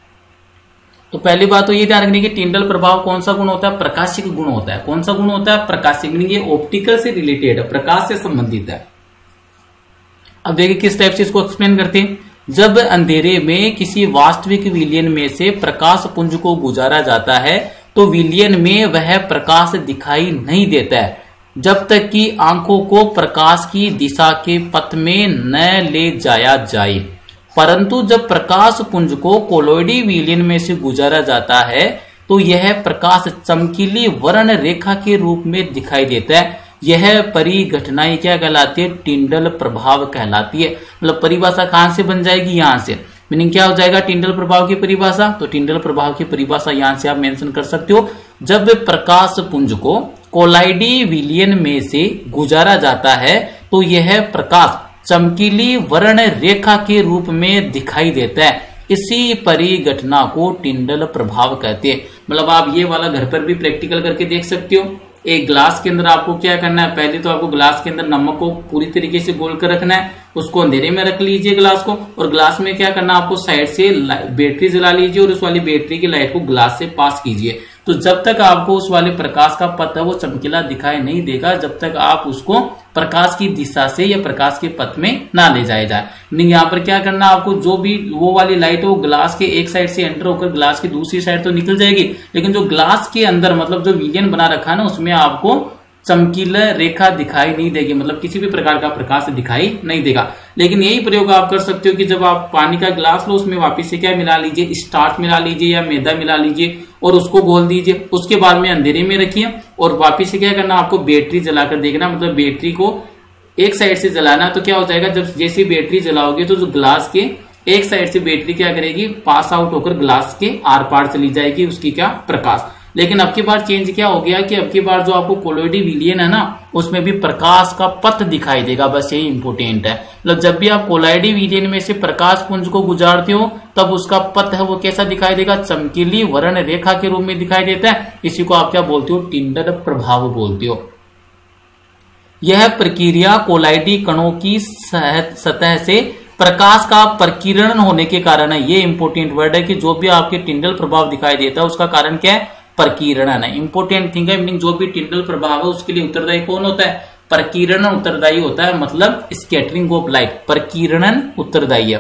तो पहली बात तो ये ध्यान रखने की, टिंडल प्रभाव कौन सा गुण होता है, प्रकाशिक गुण होता है। कौन सा गुण होता है, प्रकाशिक, ये ऑप्टिकल से रिलेटेड है, प्रकाश से संबंधित है। अब देखिए किस टाइप से इसको एक्सप्लेन करते हैं। जब अंधेरे में किसी वास्तविक विलयन में से प्रकाश पुंज को गुजारा जाता है तो विलयन में वह प्रकाश दिखाई नहीं देता है जब तक कि आंखों को प्रकाश की दिशा के पथ में न ले जाया जाए। परंतु जब प्रकाश पुंज को कोलोइडी विलयन में से गुजारा जाता है तो यह प्रकाश चमकीली वर्ण रेखा के रूप में दिखाई देता है। यह परिघटनाएं क्या कहलाती है, टिंडल प्रभाव कहलाती है। मतलब परिभाषा कहां से बन जाएगी, यहां से। मीनिंग क्या हो जाएगा टिंडल प्रभाव की परिभाषा, तो टिंडल प्रभाव की परिभाषा यहां से आप मेंशन कर सकते हो। जब प्रकाश पुंज को कोलाइडी विलयन में से गुजारा जाता है तो यह प्रकाश चमकीली वर्ण रेखा के रूप में दिखाई देता है। इसी परिघटना को टिंडल प्रभाव कहते हैं। मतलब आप ये वाला घर पर भी प्रैक्टिकल करके देख सकते हो। एक ग्लास के अंदर आपको क्या करना है, पहले तो आपको ग्लास के अंदर नमक को पूरी तरीके से घोल कर रखना है, उसको अंधेरे में रख लीजिए ग्लास को, और ग्लास में क्या करना है, आपको साइड से बैटरी जला लीजिए और उस वाली बैटरी की लाइट को ग्लास से पास कीजिए। तो जब तक आपको उस वाले प्रकाश का पथ है वो चमकीला दिखाई नहीं देगा, जब तक आप उसको प्रकाश की दिशा से या प्रकाश के पथ में ना ले जाया जाए। नहीं, यहाँ पर क्या करना, आपको जो भी वो वाली लाइट है वो ग्लास के एक साइड से एंटर होकर ग्लास की दूसरी साइड तो निकल जाएगी, लेकिन जो ग्लास के अंदर मतलब जो विलियन बना रखा है ना, उसमें आपको चमकीला रेखा दिखाई नहीं देगी, मतलब किसी भी प्रकार का प्रकाश दिखाई नहीं देगा। लेकिन यही प्रयोग आप कर सकते हो कि जब आप पानी का ग्लास लो, उसमें वापस से क्या मिला लीजिए, स्टार्च मिला लीजिए या मैदा मिला लीजिए और उसको घोल दीजिए। उसके बाद में अंधेरे में रखिए और वापस से क्या करना, आपको बैटरी जलाकर देखना, मतलब बैटरी को एक साइड से जलाना। तो क्या हो जाएगा, जब जैसी बैटरी जलाओगे तो जो ग्लास के एक साइड से बैटरी क्या करेगी, पास आउट होकर ग्लास के आर पार चली जाएगी उसकी क्या प्रकाश। लेकिन अब की बार चेंज क्या हो गया कि अब की बार जो आपको कोलॉइडी विलियन है ना, उसमें भी प्रकाश का पथ दिखाई देगा। बस यही इंपोर्टेंट है। मतलब जब भी आप कोलॉइडी विलियन में से प्रकाश पुंज को गुजारते हो तब उसका पथ है वो कैसा दिखाई देगा, चमकीली वर्ण रेखा के रूप में दिखाई देता है। इसी को आप क्या बोलते हो, टिंडल प्रभाव बोलते हो। यह प्रक्रिया कोलॉइडी कणों की सतह से प्रकाश का प्रकीर्णन होने के कारण है। ये इंपोर्टेंट वर्ड है कि जो भी आपके टिंडल प्रभाव दिखाई देता है उसका कारण क्या है, प्रकीर्णन है। इंपोर्टेंट थिंग है, मीनिंग जो भी टिंडल प्रभाव है उसके लिए उत्तरदायी कौन होता है, प्रकीर्णन उत्तरदायी होता है, मतलब स्कैटरिंग ऑफ लाइट, प्रकीर्णन उत्तरदायी है।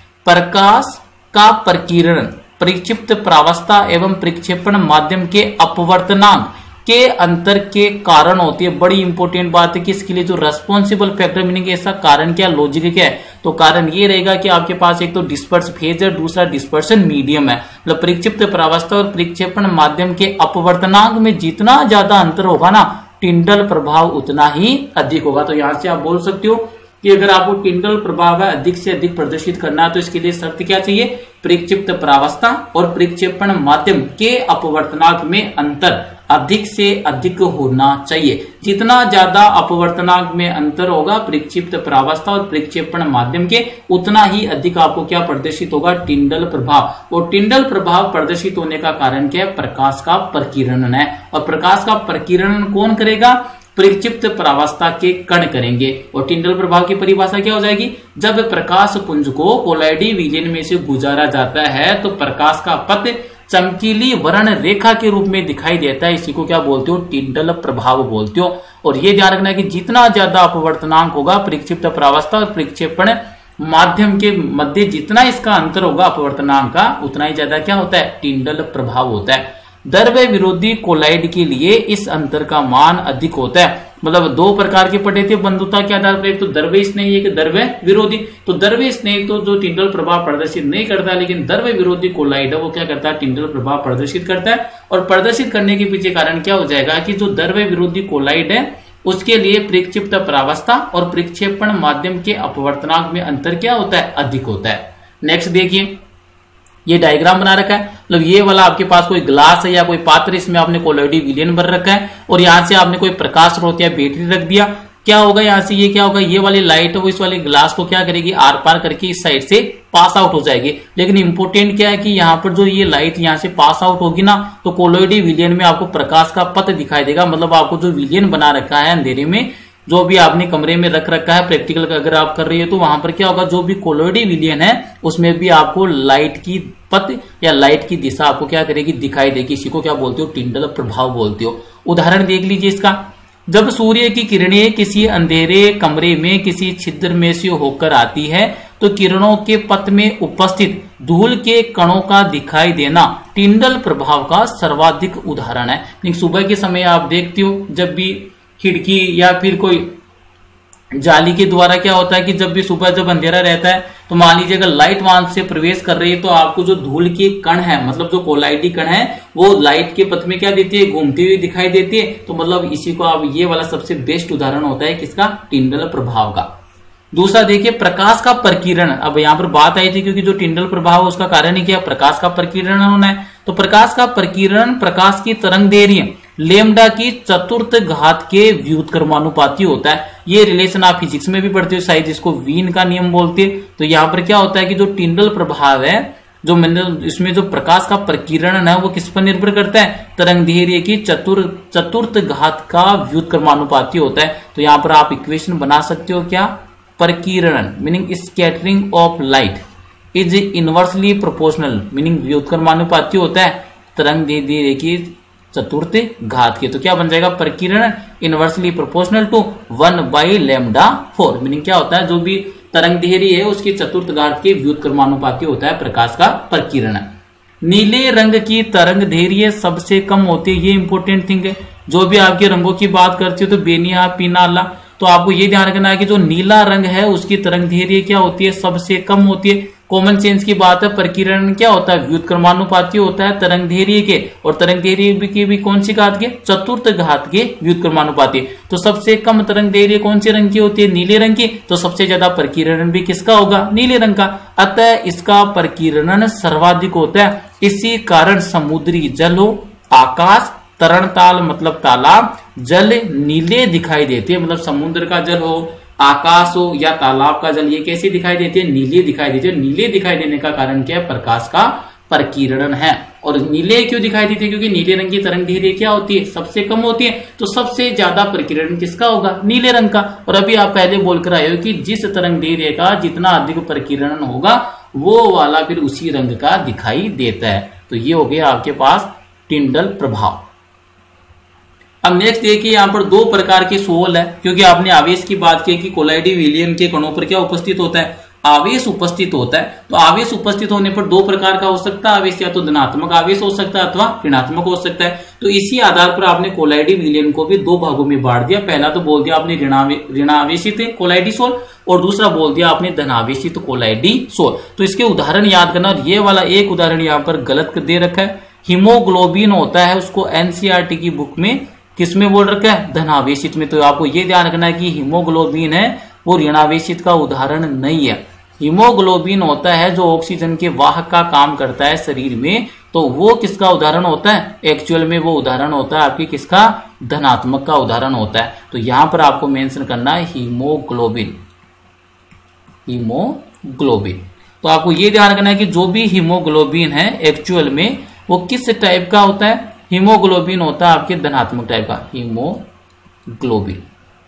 प्रकाश का प्रकीर्णन परिक्षिप्त प्रावस्था एवं प्रक्षेपण माध्यम के अपवर्तनांक के अंतर के कारण होती है। बड़ी इंपॉर्टेंट बात है कि इसके लिए जो रेस्पॉन्सिबल फैक्टर, मीनिंग ऐसा कारण क्या, लॉजिक क्या है, तो कारण ये रहेगा कि आपके पास एक तो डिस्पर्स फेज है, दूसरा डिस्पर्सन मीडियम है। मतलब परिक्षिप्त प्रावस्था और प्रक्षेपण माध्यम के अपवर्तनांक में जितना ज्यादा अंतर होगा ना, टिंडल प्रभाव उतना ही अधिक होगा। तो यहां से आप बोल सकते हो कि अगर आपको टिंडल प्रभाव है अधिक से अधिक प्रदर्शित करना है तो इसके लिए शर्त क्या चाहिए, प्रक्षिप्त प्रावस्था और प्रक्षेपण माध्यम के अपवर्तनांक में अंतर अधिक से अधिक होना चाहिए। जितना ज्यादा अपवर्तनांक में अंतर होगा प्रक्षिप्त प्रावस्था और प्रक्षेपण माध्यम के, उतना ही अधिक आपको क्या प्रदर्शित होगा, टिंडल प्रभाव। और टिंडल प्रभाव प्रदर्शित होने का कारण क्या है, प्रकाश का प्रकीर्णन है। और प्रकाश का प्रकीर्णन कौन करेगा, प्रक्षिप्त प्रावस्था के कण करेंगे। और टिंडल प्रभाव की परिभाषा क्या हो जाएगी, जब प्रकाश पुंज को कोलॉइडी विलियन में से गुजारा जाता है तो प्रकाश का पथ चमकीली वर्ण रेखा के रूप में दिखाई देता है। इसी को क्या बोलते हो, टिंडल प्रभाव बोलते हो। और ये ध्यान रखना है कि जितना ज्यादा अपवर्तनांक होगा प्रक्षिप्त प्रावस्था और प्रक्षेपण माध्यम के मध्य जितना इसका अंतर होगा अपवर्तनांक का, उतना ही ज्यादा क्या होता है, टिंडल प्रभाव होता है। द्रव्य विरोधी कोलाइड के लिए इस अंतर का मान अधिक होता है। मतलब दो प्रकार के पढ़े थे बंधुता के आधार पर, एक तो द्रव्य स्नेही, एक द्रव्य विरोधी। तो द्रव्य स्नेही तो जो टिंडल प्रभाव प्रदर्शित नहीं करता, लेकिन द्रव्य विरोधी कोलाइड है वो क्या करता है, टिंडल प्रभाव प्रदर्शित करता है। और प्रदर्शित करने के पीछे कारण क्या हो जाएगा कि जो द्रव्य विरोधी कोलाइड है उसके लिए प्रक्षिप्त प्रावस्था और प्रक्षेपण माध्यम के अपवर्तनांक में अंतर क्या होता है, अधिक होता है। नेक्स्ट देखिए, ये डायग्राम बना रखा है। मतलब ये वाला आपके पास कोई ग्लास है या कोई पात्र, इसमें आपने कोलॉइडी विलियन भर रखा है और यहां से आपने कोई प्रकाश स्रोत या बैटरी रख दिया। क्या होगा यहां से, ये क्या होगा, ये वाली लाइट है वो इस वाले ग्लास को क्या करेगी, आर पार करके इस साइड से पास आउट हो जाएगी। लेकिन इंपोर्टेंट क्या है कि यहाँ पर जो ये लाइट यहाँ से पास आउट होगी ना, तो कोलॉइडी विलियन में आपको प्रकाश का पथ दिखाई देगा। मतलब आपको जो विलियन बना रखा है अंधेरे में, जो भी आपने कमरे में रख रखा है, प्रैक्टिकल अगर आप कर रही है तो वहां पर क्या होगा, जो भी कोलॉइडी विलियन है उसमें भी आपको लाइट की पथ या लाइट की दिशा आपको क्या करेगी, दिखाई देगी। इसी को क्या बोलते हो, टिंडल प्रभाव बोलते हो। उदाहरण देख लीजिए इसका, जब सूर्य की किरणें किसी अंधेरे कमरे में किसी छिद्र में से होकर आती है तो किरणों के पथ में उपस्थित धूल के कणों का दिखाई देना टिंडल प्रभाव का सर्वाधिक उदाहरण है। सुबह के समय आप देखते हो, जब भी खिड़की या फिर कोई जाली के द्वारा क्या होता है कि जब भी सुबह जब अंधेरा रहता है तो मान लीजिए अगर लाइट वहां से प्रवेश कर रही है तो आपको जो धूल के कण है, मतलब जो कोलाइडी कण है, वो लाइट के पथ में क्या देती है, घूमती हुई दिखाई देती है। तो मतलब इसी को आप, ये वाला सबसे बेस्ट उदाहरण होता है किसका, टिंडल प्रभाव का। दूसरा देखिए, प्रकाश का प्रकीर्णन। अब यहाँ पर बात आई थी क्योंकि जो टिंडल प्रभाव है उसका कारण ही क्या, प्रकाश का प्रकीर्णन होना है। तो प्रकाश का प्रकीर्णन प्रकाश की तरंग दैर्घ्य लेमडा की चतुर्थ घात के व्युत्क्रमानुपाती होता है। ये रिलेशन आप फिजिक्स में भी पढ़ते हो शायद, इसको वीन का नियम बोलते हैं। तो यहाँ पर क्या होता है कि जो टिंडल प्रभाव है जो मैंने इसमें जो प्रकाश का प्रकीर्णन है वो किस पर निर्भर करता है, तरंग दैर्घ्य की चतुर चतुर्थ घात का व्युत्क्रमानुपाती होता है। तो यहाँ पर आप इक्वेशन बना सकते हो क्या, प्रकीर्णन meaning scattering of light is inversely proportional meaning व्युत्क्रमानुपाती होता है तरंग दैर्घ्य की चतुर्थ घात के। तो क्या बन जाएगा, प्रकीर्णन inversely proportional to one by lambda four meaning क्या होता है, जो भी तरंग दैर्घ्य है उसकी चतुर्थ घात के व्युत्क्रमानुपाती होता है प्रकाश का प्रकीर्णन। नीले रंग की तरंग दैर्घ्य सबसे कम होती है, ये इंपॉर्टेंट थिंग है। जो भी आपके रंगों की बात करती हो तो बेनिया पीनाला, तो आपको ये ध्यान रखना है कि जो नीला रंग है उसकी तरंग दैर्घ्य क्या होती है, सबसे कम होती है। कॉमन सेंस की बात है, प्रकीर्णन क्या होता है, व्युत्क्रमानुपाती होता है तरंग दैर्घ्य के, और तरंग दैर्घ्य की भी कौन सी घात के, चतुर्थ घात के व्युत्क्रमानुपाती। तो सबसे कम तरंग दैर्घ्य कौन से रंग की होती है, नीले रंग की, तो सबसे ज्यादा प्रकीर्णन भी किसका होगा, नीले रंग का। अतः इसका प्रकीर्णन सर्वाधिक होता है। इसी कारण समुद्री जल हो, आकाश, तरणताल मतलब तालाब, जल नीले दिखाई देते हैं, मतलब समुद्र का जल हो, आकाश हो या तालाब का जल, ये कैसे दिखाई देते हैं, नीले दिखाई देते हैं। नीले दिखाई देने का कारण क्या है, प्रकाश का प्रकीर्णन है। और नीले क्यों दिखाई देते हैं, क्योंकि नीले रंग की तरंग दैर्घ्य क्या होती है, सबसे कम होती है। तो सबसे ज्यादा प्रकीर्णन किसका होगा, नीले रंग का। और अभी आप पहले बोलकर आए हो कि जिस तरंग दैर्घ्य का जितना अधिक प्रकीर्णन होगा वो वाला फिर उसी रंग का दिखाई देता है। तो ये हो गया आपके पास टिंडल प्रभाव। अब नेक्स्ट देखिए, यहाँ पर दो प्रकार के सोल है, क्योंकि आपने आवेश की बात की कि कोलाइडी विलियम के कणों पर क्या उपस्थित होता है, आवेश उपस्थित होता है। तो आवेश उपस्थित होने पर दो प्रकार का हो सकता है आवेश, या तो धनात्मक आवेश हो सकता है अथवा ऋणात्मक हो सकता है। तो इसी आधार पर आपने कोलाइडी विलियन को भी दो भागों में बांट दिया। पहला तो बोल दिया आपने ऋणावेशित कोलाइडी सोल, और दूसरा बोल दिया आपने धनावेशित कोलाइडी सोल। तो इसके उदाहरण याद करना, और ये वाला एक उदाहरण यहाँ पर गलत दे रखा है। हीमोग्लोबिन होता है, उसको एनसीईआरटी की बुक में किसमें बोल रखा है, धनावेशित में। तो आपको ये ध्यान रखना है कि हीमोग्लोबिन है वो ऋणावेशित का उदाहरण नहीं है। हीमोग्लोबिन होता है जो ऑक्सीजन के वाहक का काम करता है शरीर में, तो वो किसका उदाहरण होता है, एक्चुअल में वो उदाहरण होता है आपकी किसका, धनात्मक का उदाहरण होता है। तो यहां पर आपको मेंशन करना है हीमोग्लोबिन, हीमोग्लोबिन। तो आपको ये ध्यान रखना है कि जो भी हीमोग्लोबिन है एक्चुअल में वो किस टाइप का होता है, हीमोग्लोबिन होता है आपके धनात्मक टाइप का, हीमोग्लोबिन।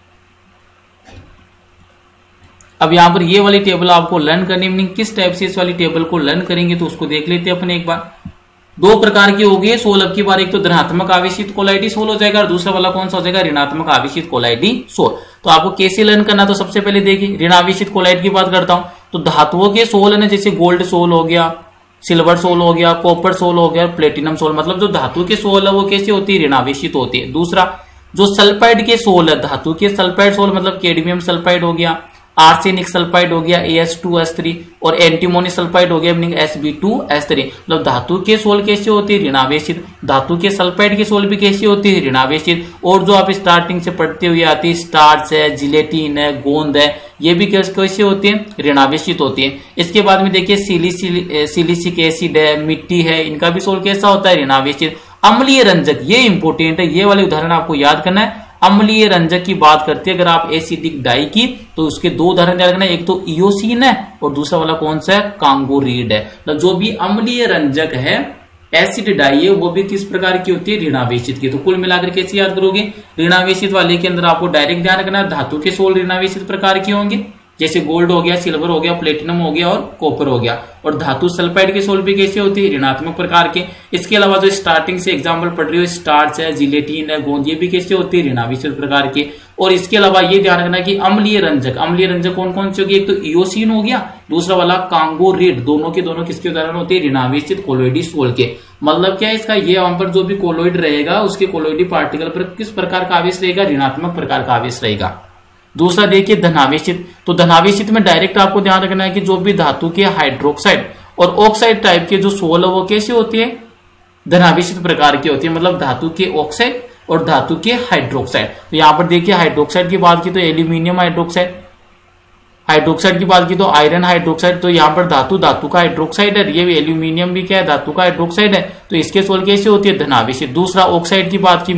अब यहां पर ये वाली टेबल आपको लर्न करनी, मीनिंग किस टाइप से इस वाली टेबल को लर्न करेंगे तो उसको देख लेते हैं अपने एक बार। दो प्रकार की होगी सोल अब की बार, एक तो धनात्मक आवेशित कोलाइडी सोल हो जाएगा और दूसरा वाला कौन सा हो जाएगा, ऋणात्मक आवेशित कोलाइडी सोल। तो आपको कैसे लर्न करना, तो सबसे पहले देखिए ऋणावेशित कोलाइड की बात करता हूं। तो धातुओं के सोल है ना, जैसे गोल्ड सोल हो गया, सिल्वर सोल हो गया, कॉपर सोल हो गया, प्लेटिनम सोल, मतलब जो धातु के सोल है वो कैसी होती है, ऋणावेशित होती है। दूसरा जो सल्फाइड के सोल है, धातु के सल्फाइड सोल मतलब कैडमियम सल्फाइड हो गया, आर्सेनिक सल्फाइड हो गया A S two S three, और एंटीमोनी सल्फाइड हो गया meaning S B two S three. मतलब धातु के सोल कैसे होती है, ऋणावेशित। धातु के सल्फाइड के सोल भी कैसी होती है, ऋणावेशित। और जो आप स्टार्टिंग से पढ़ते हुए आती है, स्टार्च है, जिलेटिन है, गोंद है, ये भी कैसे होती है, ऋणावेशित होती है। इसके बाद में देखिए सिलिसिक एसिड है, मिट्टी है, इनका भी सोल कैसा होता है, ऋणावेशित। अम्लीय रंजक, ये इंपोर्टेंट है, ये वाले उदाहरण आपको याद करना है। अम्लीय रंजक की बात करते हैं अगर आप एसिडिक डाई की, तो उसके दो उदाहरण याद रखना, एक तो इयोसिन है और दूसरा वाला कौन सा है, कांगोरीड है। मतलब जो भी अम्लीय रंजक है, एसिड डाई है, वो भी किस प्रकार की होती है, ऋणावेशित की। तो कुल मिलाकर कैसे याद करोगे, ऋणावेशित वाले के अंदर आपको डायरेक्ट ध्यान रखना है धातु के सोल ऋणावेशित प्रकार के होंगे, जैसे गोल्ड हो गया, सिल्वर हो गया, प्लेटिनम हो गया और कॉपर हो गया। और धातु सल्फाइड के सोल भी कैसे होती है, ऋणात्मक प्रकार के। इसके अलावा जो स्टार्टिंग से एग्जांपल पढ़ रही हो, स्टार्च है, जिलेटिन है, गोंद, ये भी कैसे होती है, ऋणावेशित प्रकार के। और इसके अलावा ये ध्यान रखना कि अम्लीय रंजक, अम्लीय रंजक कौन कौन से होगी, एक तो इयोसिन हो गया, दूसरा वाला कांगोरीड, दोनों के दोनों किसके उदाहरण होते हैं, ऋणावेशित कोलोइडी सोल के। मतलब क्या है इसका, ये वहां पर जो भी कोलोइड रहेगा उसके कोलोइडी पार्टिकल पर किस प्रकार का आवेश रहेगा, ऋणात्मक प्रकार का आवेश रहेगा। दूसरा देखिए धनावेशित। तो धनावेशित में डायरेक्ट आपको ध्यान रखना है कि जो भी धातु के हाइड्रोक्साइड और ऑक्साइड टाइप के जो सोल है वो कैसे होती है, धनावेशित प्रकार की होती है। मतलब धातु के ऑक्साइड और धातु के हाइड्रोक्साइड। तो यहां पर देखिए हाइड्रोक्साइड की बात की तो एल्यूमिनियम हाइड्रोक्साइड, हाइड्रोक्साइड की बात की तो आयरन हाइड्रोक्साइड। तो यहाँ पर धातु धातु का हाइड्रोक्साइड है, ये एल्यूमिनियम भी क्या है, धातु का हाइड्रोक्साइड है। तो इसके सोल कैसे होती है, धनावेशित। दूसरा ऑक्साइड की बात की मैंने,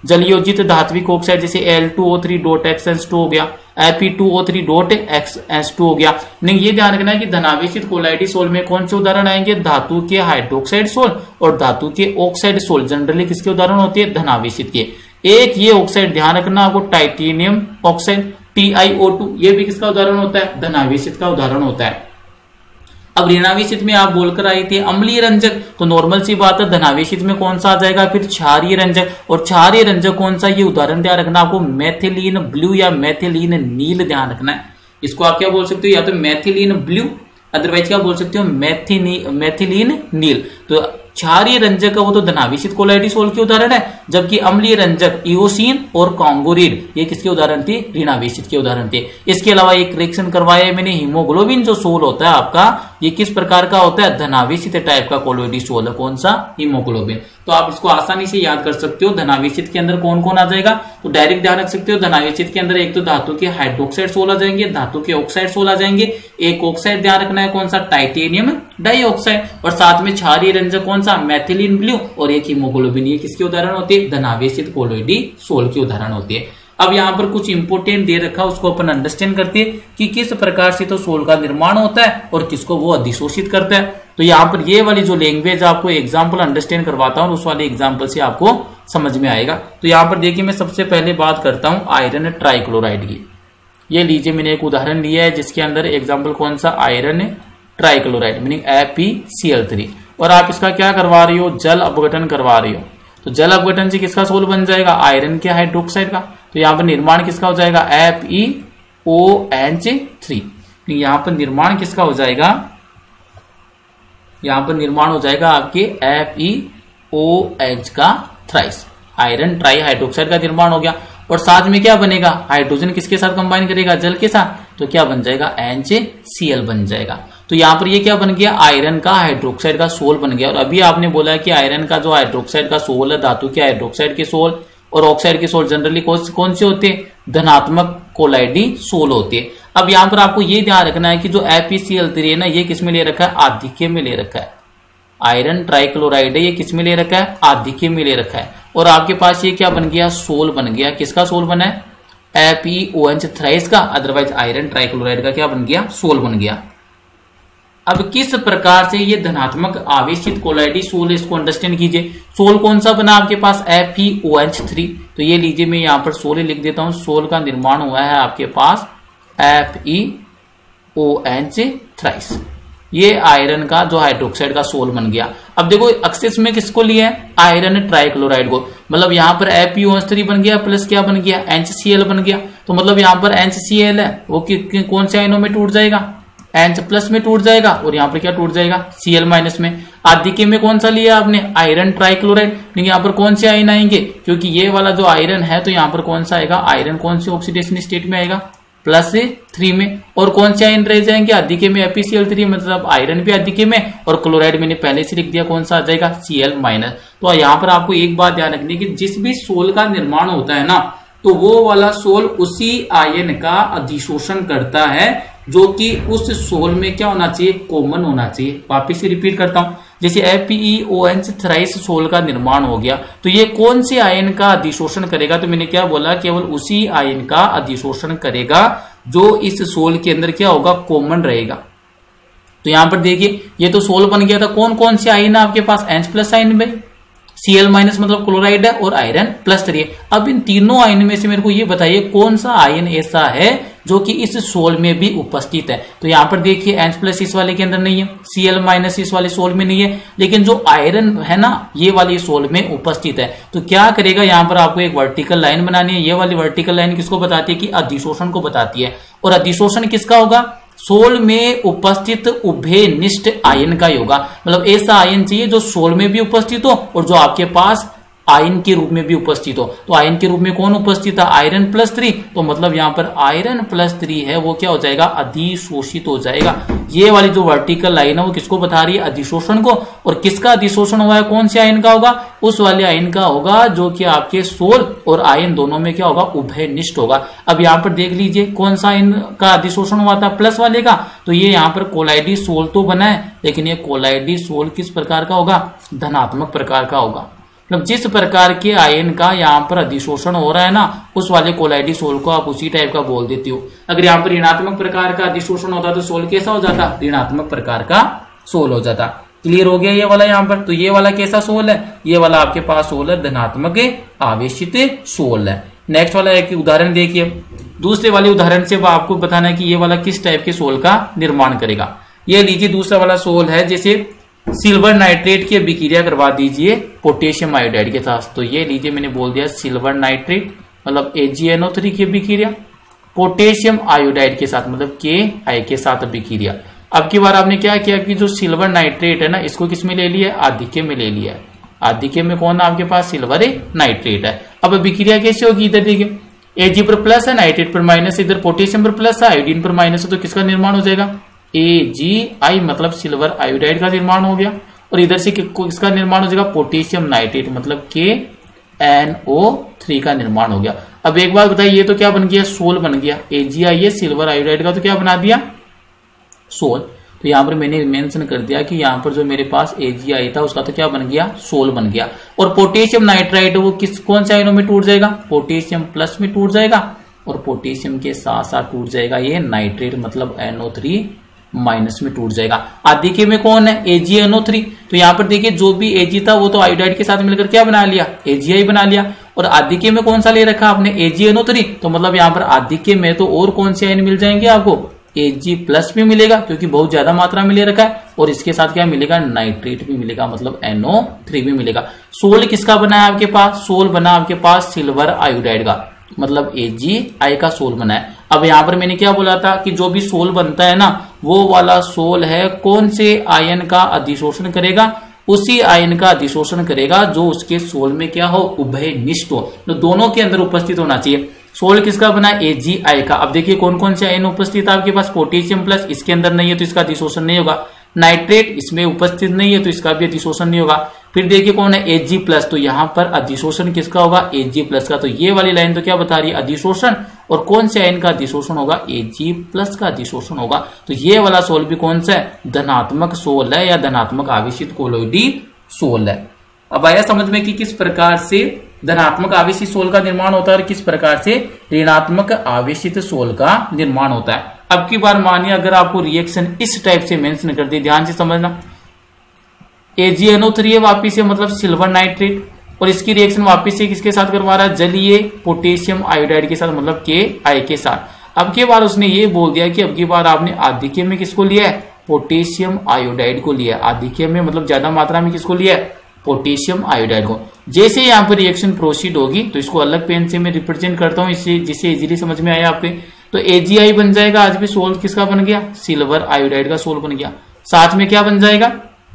जलयोजित धात्विक ऑक्साइड जैसे L two O three dot X S two हो गया, F E two O three dot X S two हो गया। नहीं, ये ध्यान रखना है कि धनावेशित कोलाइडी सोल में कौन से उदाहरण आएंगे, धातु के हाइड्रोक्साइड सोल और धातु के ऑक्साइड सोल। जनरली किसके उदाहरण होते हैं, धनावेशित के। एक ये ऑक्साइड ध्यान रखना आपको, titanium oxide T I O two, ये भी किसका उदाहरण होता है, धनावेशित का उदाहरण होता है। अब ऋणावेशित में आप बोलकर आई थी अम्लीय रंजक, तो नॉर्मल सी बात है, धनावेशित में कौन सा आ जाएगा, फिर क्षारीय रंजक। और क्षारीय रंजक कौन सा, ये उदाहरण ध्यान रखना आपको, मैथिलीन ब्लू या मैथिलीन नील ध्यान रखना है। इसको आप क्या बोल सकते हो, या तो मैथिलीन ब्लू, अदरवाइज क्या बोल सकते हो, मैथिनी मैथिलीन नील। तो क्षारीय रंजक का वो तो धनावेशित कोलाइडी सोल के उदाहरण है, जबकि अम्लीय रंजक इओसिन और कांगोरीड ये किसके उदाहरण थे, ऋणावेशित के उदाहरण थे। इसके अलावा एक रिएक्शन करवाया मैंने, हीमोग्लोबिन जो सोल होता है आपका, ये किस प्रकार का होता है, धनावेशित टाइप का कोलाइडी सोल है। कौन सा, हीमोग्लोबिन। तो आप इसको आसानी से याद कर सकते हो, धनावेशित के अंदर कौन कौन आ जाएगा, तो डायरेक्ट ध्यान रख सकते हो, धनावेशित के अंदर एक तो धातु के हाइड्रोक्साइड सोल आ जाएंगे, धातु के ऑक्साइड सोल आ जाएंगे, एक ऑक्साइड ध्यान रखना है कौन सा, टाइटेनियम डाइऑक्साइड, और साथ में क्षारीय रंजक कौन सा, मैथिलीन ब्लू, और एक हीमोग्लोबिन। ये किसके उदाहरण होते हैं, धनावेशित कोलाइडी सोल के उदाहरण होते हैं। अब यहाँ पर कुछ इंपोर्टेंट दे रखा, उसको अपन अंडरस्टैंड करते हैं कि किस प्रकार से तो सोल का निर्माण होता है और किसको वो अधिशोषित करता है। तो यहाँ पर ये वाली जो लैंग्वेज आपको एग्जाम्पल अंडरस्टैंड करवाता हूँ, उस वाले एग्जाम्पल से आपको समझ में आएगा। तो यहाँ पर देखिए, मैं सबसे पहले बात करता हूँ आयरन ट्राइक्लोराइड की। ये लीजिए, मैंने एक उदाहरण लिया है जिसके अंदर एग्जाम्पल कौन सा, iron trichloride meaning F E C L three, और आप इसका क्या करवा रही हो, जल अपघटन करवा रही हो। तो जल अपघटन से किसका सोल बन जाएगा, आयरन के हाइड्रोक्साइड का। तो यहाँ पर निर्माण किसका हो जाएगा, F E O H three. यहाँ पर निर्माण किसका हो जाएगा, यहाँ पर निर्माण हो जाएगा आपके एफ ई ओ एच का थ्राइस, आयरन ट्राई हाइड्रोक्साइड का निर्माण हो गया। और साथ में क्या बनेगा, हाइड्रोजन किसके साथ कंबाइन करेगा, जल के साथ, तो क्या बन जाएगा, एच सी एल बन जाएगा। तो यहाँ पर ये क्या बन गया, आयरन का हाइड्रोक्साइड का सोल बन गया। और अभी आपने बोला कि आयरन का जो हाइड्रोक्साइड का सोल है, धातु के हाइड्रोक्साइड के सोल और ऑक्साइड के सोल जनरली कौन से होते हैं, धनात्मक कोलाइडी सोल होते हैं। अब यहाँ पर आपको ये ध्यान रखना है कि जो F E C L three है ना, ये किसमें ले रखा है, आधिक्य में ले रखा है। आयरन ट्राइक्लोराइड है, ये किसमें ले रखा है, आधिक्य में ले रखा है। और आपके पास ये क्या बन गया, सोल बन गया। किसका सोल बना है, F E O H thrice का, अदरवाइज आयरन ट्राइक्लोराइड का क्या बन गया, सोल बन गया। अब किस प्रकार से ये धनात्मक आवेशित कोलाइडी सोल, इसको अंडरस्टैंड कीजिए। सोल कौन सा बना आपके पास, F E O H three. तो ये लीजिए, मैं यहाँ पर सोल लिख देता हूं। सोल का निर्माण हुआ है आपके पास F E O H thrice, ये आयरन का जो हाइड्रोक्साइड का सोल बन गया। अब देखो एक्सेस में किसको लिया है, आयरन ट्राइक्लोराइड को। मतलब यहाँ पर F E O H three बन गया प्लस क्या बन गया, एच सी एल बन गया। तो मतलब यहाँ पर एच सी एल है वो कि, कि, कौन से आयनों में टूट जाएगा, एच प्लस में टूट जाएगा, और यहाँ पर क्या टूट जाएगा, सी एल माइनस में। आधिक्य में कौन सा लिया आपने, आयरन ट्राइक्लोराइड। लेकिन यहाँ पर कौन से आयन आएंगे, क्योंकि ये वाला जो आयरन है, तो यहाँ पर कौन सा आएगा, आयरन कौन से ऑक्सीडेशन स्टेट में आएगा, प्लस थ्री में। और कौन से आयन रह जाएंगे आधिक्य में, F E C L three, मतलब आयरन भी आधिक्य में, और क्लोराइड मैंने पहले से लिख दिया कौन सा आ जाएगा, सी एल माइनस। तो यहाँ पर आपको एक बात ध्यान रखनी है कि जिस भी सोल का निर्माण होता है ना, तो वो वाला सोल उसी आयन का अधिशोषण करता है, जो कि उस सोल में क्या होना चाहिए, कॉमन होना चाहिए। वापिस से रिपीट करता हूं, जैसे F E O H thrice sol का निर्माण हो गया, तो ये कौन से आयन का अधिशोषण करेगा, तो मैंने क्या बोला, केवल उसी आयन का अधिशोषण करेगा जो इस सोल के अंदर क्या होगा, कॉमन रहेगा। तो यहां पर देखिए, ये तो सोल बन गया था, कौन कौन से आयन है आपके पास, एच प्लस आयन में, सी एल माइनस मतलब क्लोराइड है, और आयरन प्लस थ्री है। अब इन तीनों आयन में से मेरे को ये बताइए कौन सा आयन ऐसा है जो कि इस सोल में भी उपस्थित है। तो यहाँ पर देखिए, एच प्लस इस वाले के अंदर नहीं है, सी एल माइनस इस वाले सोल में नहीं है, लेकिन जो आयरन है ना, ये वाली सोल में उपस्थित है। तो क्या करेगा, यहाँ पर आपको एक वर्टिकल लाइन बनानी है। ये वाली वर्टिकल लाइन किसको बताती है, कि अधिशोषण को बताती है। और अधिशोषण किसका होगा, सोल में उपस्थित उभयनिष्ठ आयन का ही होगा। मतलब ऐसा आयन चाहिए जो सोल में भी उपस्थित हो और जो आपके पास आयन के रूप में भी उपस्थित हो। तो आयन के रूप में कौन उपस्थित है, आयरन प्लस थ्री। तो मतलब यहाँ पर आयरन प्लस थ्री है, वो क्या हो जाएगा, अधिशोषित हो जाएगा। ये वाली जो वर्टिकल लाइन है वो किसको बता रही है, अधिशोषण को। और किसका अधिशोषण हुआ है, कौन से आयन का होगा, उस वाले आयन का होगा जो कि आपके सोल और आयन दोनों में क्या होगा, उभयनिष्ठ होगा। अब यहाँ पर देख लीजिए कौन सा आयन का अधिशोषण हुआ था, प्लस वाले का। तो ये यहाँ पर कोलाइडी सोल तो बना है, लेकिन ये कोलाइडी सोल किस प्रकार का होगा, धनात्मक प्रकार का होगा। मतलब जिस प्रकार के आयन का यहाँ पर अधिशोषण हो रहा है ना, उस वाले कोलाइडी सोल को आप उसी टाइप का बोल देते हो। अगर यहाँ पर ऋणात्मक प्रकार का अधिशोषण होता तो सोल कैसा हो जाता, ऋणात्मक प्रकार का सोल हो जाता। क्लियर हो गया ये वाला यहाँ पर। तो ये वाला कैसा सोल है, ये वाला आपके पास सोल है धनात्मक आवेशित सोल है। नेक्स्ट वाला एक उदाहरण देखिए, दूसरे वाले उदाहरण से आपको बताना है कि ये वाला किस टाइप के सोल का निर्माण करेगा। ये लीजिए दूसरा वाला सोल है, जैसे सिल्वर नाइट्रेट की अभिक्रिया करवा दीजिए पोटेशियम आयोडाइड के साथ। तो ये लीजिए मैंने बोल दिया सिल्वर नाइट्रेट मतलब ए जी एन ओ थ्री की अभिक्रिया पोटेशियम आयोडाइड के साथ मतलब के आई के साथ अभिक्रिया। अब की बार आपने क्या किया कि जो सिल्वर नाइट्रेट है ना, इसको किस में ले लिया है, आधिक्य में ले लिया है। आधिक्य में कौन है आपके पास, सिल्वर नाइट्रेट है। अब अभिक्रिया कैसे होगी, इधर देखिए एजी पर प्लस है, नाइट्रेट पर माइनस, इधर पोटेशियम पर प्लस है, आयोडीन पर माइनस है, तो किसका निर्माण हो जाएगा, ए जी आई मतलब सिल्वर आयोडाइड का निर्माण हो गया। और इधर से किसका निर्माण हो जाएगा, पोटेशियम नाइट्रेट मतलब के एन ओ थ्री का निर्माण हो गया। अब एक बात बताइए, ये तो क्या बन गया, सोल बन गया। ए जी आई है सिल्वर आयोडाइड का, तो क्या बना दिया, सोल। तो यहाँ पर मैंने मेंशन कर दिया कि यहाँ पर जो मेरे पास ए जी आई था उसका तो क्या बन गया, सोल बन गया। और पोटेशियम नाइट्राइड वो किस कौन से आयनों में टूट जाएगा, पोटेशियम प्लस में टूट जाएगा और पोटेशियम के साथ साथ टूट जाएगा ये नाइट्रेट मतलब एन ओ थ्री माइनस में टूट जाएगा। आधिक्य में कौन है, ए जी एन ओ थ्री। तो यहाँ पर देखिए जो भी ए जी था वो तो आयोडाइड के साथ मिलकर क्या बना लिया, ए जी आई बना लिया। और आधिक्य में कौन सा ले रखा आपने, ए जी एन ओ थ्री। तो मतलब यहाँ पर आधिक्य में तो और कौन से आयन मिल जाएंगे आपको, ए जी प्लस भी मिलेगा क्योंकि बहुत ज्यादा मात्रा में ले रखा है, और इसके साथ क्या मिलेगा, नाइट्रेट भी मिलेगा मतलब एन ओ थ्री भी मिलेगा। सोल किसका बना है आपके पास, सोल बना आपके पास सिल्वर आयोडाइड का मतलब ए जी आई का सोल बना है। अब यहाँ पर मैंने क्या बोला था कि जो भी सोल बनता है ना, वो वाला सोल है कौन से आयन का अधिशोषण करेगा, उसी आयन का अधिशोषण करेगा जो उसके सोल में क्या हो, उभयनिष्ठ हो, तो दोनों के अंदर उपस्थित होना चाहिए। सोल किसका बना, ए जी आई का। अब देखिए कौन कौन से आयन उपस्थित है आपके पास, पोटेशियम प्लस इसके अंदर नहीं है तो इसका अधिशोषण नहीं होगा, नाइट्रेट इसमें उपस्थित नहीं है तो इसका भी अधिशोषण नहीं होगा। फिर देखिए कौन है, ए जी प्लस, तो यहाँ पर अधिशोषण किसका होगा, ए जी प्लस का। तो ये वाली लाइन तो क्या बता रही है, अधिशोषण। और कौन से आयन का अधिशोषण होगा, ए जी प्लस का अधिशोषण होगा। तो ये वाला सोल भी कौन सा है, धनात्मक सोल है या धनात्मक आवेशित कोलोइडी सोल है। अब आया समझ में कि किस प्रकार से धनात्मक आवेशित सोल का निर्माण होता है और किस प्रकार से ऋणात्मक आवेशित सोल का निर्माण होता है। अब की बार मानिए अगर आपको रिएक्शन इस टाइप से मेंशन कर दी, ध्यान से समझना, ए जी एन ओ थ्री है वापिस से मतलब सिल्वर नाइट्रेट, और इसकी रिएक्शन वापिस से किसके साथ करवा रहा है, जलीय पोटेशियम आयोडाइड के साथ मतलब के आई के साथ। अब की बार उसने ये बोल दिया कि अब की बार आपने आधिक्य में किसको लिया है, पोटेशियम आयोडाइड को लिया है। आधिक्य में मतलब ज्यादा मात्रा में किसको लिया है, पोटेशियम आयोडाइड को। जैसे यहाँ पर रिएक्शन प्रोसीड होगी तो इसको अलग पेन से मैं रिप्रेजेंट करता हूँ इससे जिससे इजीली समझ में आया आपके। तो ए जी आई बन जाएगा, आज भी सोल किसका बन गया, सिल्वर आयोडाइड का सोल बन गया। साथ में क्या बन जाएगा,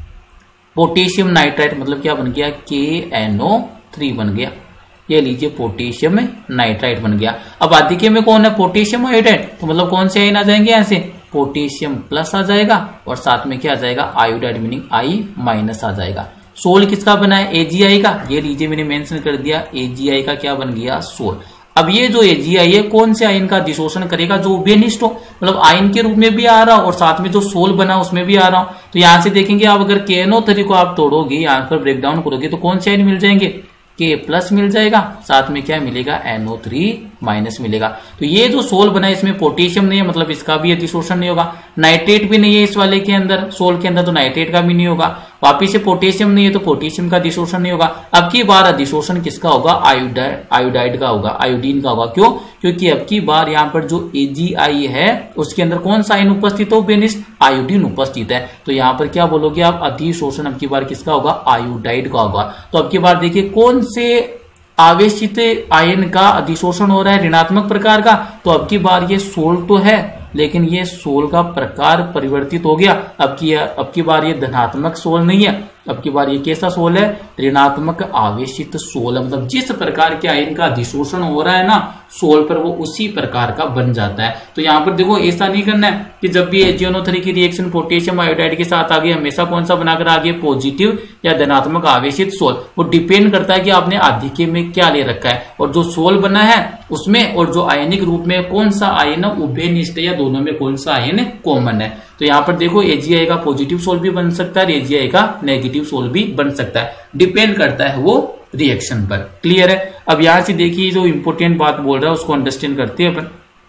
पोटेशियम नाइट्राइट मतलब क्या बन गया, के एन ओ थ्री बन गया। ये लीजिए पोटेशियम नाइट्राइट बन गया। अब आधिक्य में कौन है, पोटेशियम आयोडाइड, तो मतलब कौन से आयन आ जाएंगे यहाँ से, पोटेशियम प्लस आ जाएगा और साथ में क्या आ जाएगा, आयोडाइड मीनिंग आई माइनस आ जाएगा। सोल किसका बना है, ए जी आई का। ये लीजिए मैंने मेंशन कर दिया, ए जी आई का क्या बन गया, सोल। अब ये जो ए जी आई है कौन से आयन का अधिशोषण करेगा, जो उभयनिष्ठ हो मतलब आयन के रूप में भी आ रहा हो और साथ में जो सोल बना उसमें भी आ रहा हो। तो यहां से देखेंगे आप अगर के एन ओ थ्री को आप तोड़ोगे, यहाँ पर ब्रेक डाउन करोगे तो कौन से आयन मिल जाएंगे, के प्लस मिल जाएगा, साथ में क्या मिलेगा, एन ओ थ्री माइनस मिलेगा। तो ये जो सोल बना है इसमें पोटेशियम नहीं है मतलब इसका भी अधिशोषण नहीं होगा, नाइट्रेट भी नहीं है इस वाले के अंदर, सोल के अंदर, तो नाइट्रेट का भी नहीं होगा। वापिस से पोटेशियम नहीं है तो पोटेशियम का अधिशोषण नहीं होगा। अब की बार अधिशोषण किसका होगा, आयोडाइड आयोडाइड का होगा, आयोडीन का होगा। क्यों, क्योंकि अब की बार यहाँ पर जो ए जी आई है उसके अंदर कौन सा आयन उपस्थित हो, बेनिस आयोडीन उपस्थित है। तो यहाँ पर क्या बोलोगे आप, अधिशोषण अब की बार किसका होगा, आयोडाइड का होगा। तो अब की बार देखिए कौन से आवेशित आयन का अधिशोषण हो रहा है, ऋणात्मक प्रकार का। तो अब की बार ये सोल तो है लेकिन ये सोल का प्रकार परिवर्तित हो गया। अब की अब की बार ये धनात्मक सोल नहीं है, अब की बार ये कैसा सोल है, ऋणात्मक आवेशित सोल है। मतलब जिस प्रकार के आयन का अधिशोषण हो रहा है ना सोल पर, वो उसी प्रकार का बन जाता है। तो यहाँ पर देखो ऐसा नहीं करना है कि जब भी A G N O three की रिएक्शन पोटेशियम आयोडाइड के साथ आगे हमेशा कौन सा बनाकर आगे, पॉजिटिव या धनात्मक आवेशित सोल। वो डिपेंड करता है कि आपने आधिक्य में क्या ले रखा है और जो सोल बना है उसमें, और जो आयनिक रूप में कौन सा आयन उभयनिष्ठ या दोनों में कौन सा आयन कॉमन है। तो यहाँ पर देखो ए जी आई का पॉजिटिव सोल भी बन सकता है, ए जी आई का नेगेटिव सोल भी बन सकता है, डिपेंड करता है वो रिएक्शन पर। क्लियर है। अब यहां से देखिए जो इंपॉर्टेंट बात बोल रहा है उसको अंडरस्टैंड करते हैं अपन।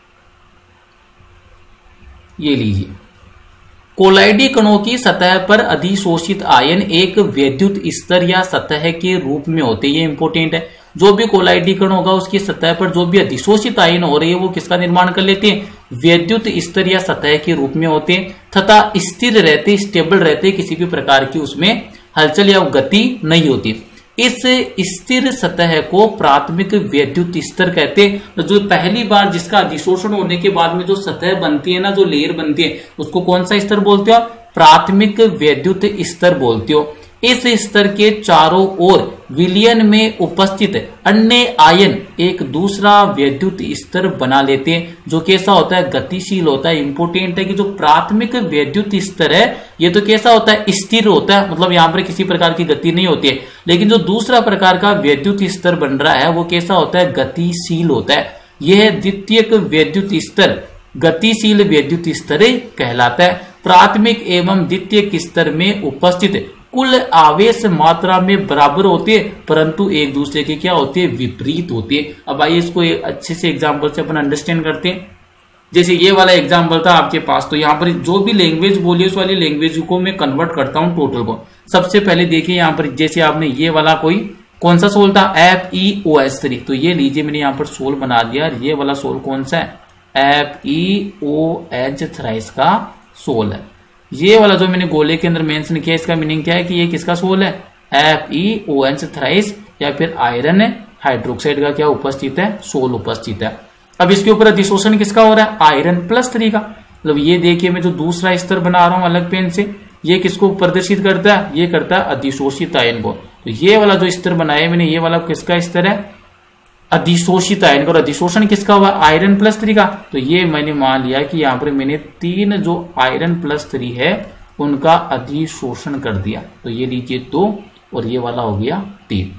ये लीजिए, कोलाइडी कणों की सतह पर अधिशोषित आयन एक वैद्युत स्तर या सतह के रूप में होते हैं। ये इंपॉर्टेंट है। जो भी कोलाइडी कण होगा उसकी सतह पर जो भी अधिशोषित आयन हो रहे हैं वो किसका निर्माण कर लेते हैं? वैद्युत स्तर या सतह के रूप में होते हैं तथा स्थिर रहते, स्टेबल रहते, किसी भी प्रकार की उसमें हलचल या गति नहीं होती। इस स्थिर सतह को प्राथमिक वैद्युत स्तर कहते हैं। तो जो पहली बार जिसका अधिशोषण होने के बाद में जो सतह बनती है ना, जो लेयर बनती है, उसको कौन सा स्तर बोलते हो? प्राथमिक वैद्युत स्तर बोलते हो। इस स्तर के चारों ओर विलयन में उपस्थित अन्य आयन एक दूसरा वैद्युत स्तर बना लेते हैं जो कैसा होता है? गतिशील होता है। इंपोर्टेंट है कि जो प्राथमिक वैद्युत स्तर है ये तो कैसा होता है? स्थिर होता है, मतलब यहां पर किसी प्रकार की गति नहीं होती है। लेकिन जो दूसरा प्रकार का वैद्युत स्तर बन रहा है वो कैसा होता है? गतिशील होता है। यह द्वितीयक वैद्युत स्तर गतिशील वैद्युत स्तर कहलाता है। प्राथमिक एवं द्वितीयक स्तर में उपस्थित कुल आवेश मात्रा में बराबर होते हैं परंतु एक दूसरे के क्या होते हैं? विपरीत होते हैं। अब आइए इसको एक अच्छे से एग्जांपल से अपन अंडरस्टैंड करते हैं। जैसे ये वाला एग्जांपल था आपके पास, तो यहाँ पर जो भी लैंग्वेज बोली उस वाली लैंग्वेज को मैं कन्वर्ट करता हूँ टोटल को। सबसे पहले देखिए यहाँ पर जैसे आपने ये वाला कोई कौन सा सोल था? F E O H three. तो ये लीजिए मैंने यहाँ पर सोल बना दिया। ये वाला सोल कौन सा है? F E O H thrice का सोल है। ये वाला जो मैंने गोले के अंदर मेंशन किया इसका मीनिंग क्या है कि ये किसका सोल है? F E O H thrice या फिर आयरन हाइड्रोक्साइड का क्या उपस्थित है? सोल उपस्थित है। अब इसके ऊपर अधिशोषण किसका हो रहा है? आयरन प्लस थ्री का। मतलब ये देखिए मैं जो दूसरा स्तर बना रहा हूं अलग पेन से, ये किसको प्रदर्शित करता है? ये करता है अधिशोषित आयन को। तो ये वाला जो स्तर बनाया मैंने, ये वाला किसका स्तर है? अधिशोषित आयन का। और अधिशोषण किसका हुआ? आयरन प्लस थ्री का। तो ये मैंने मान लिया कि यहां पर मैंने तीन जो आयरन प्लस थ्री है उनका अधिशोषण कर दिया। तो ये लीजिए दो और ये वाला हो गया तीन।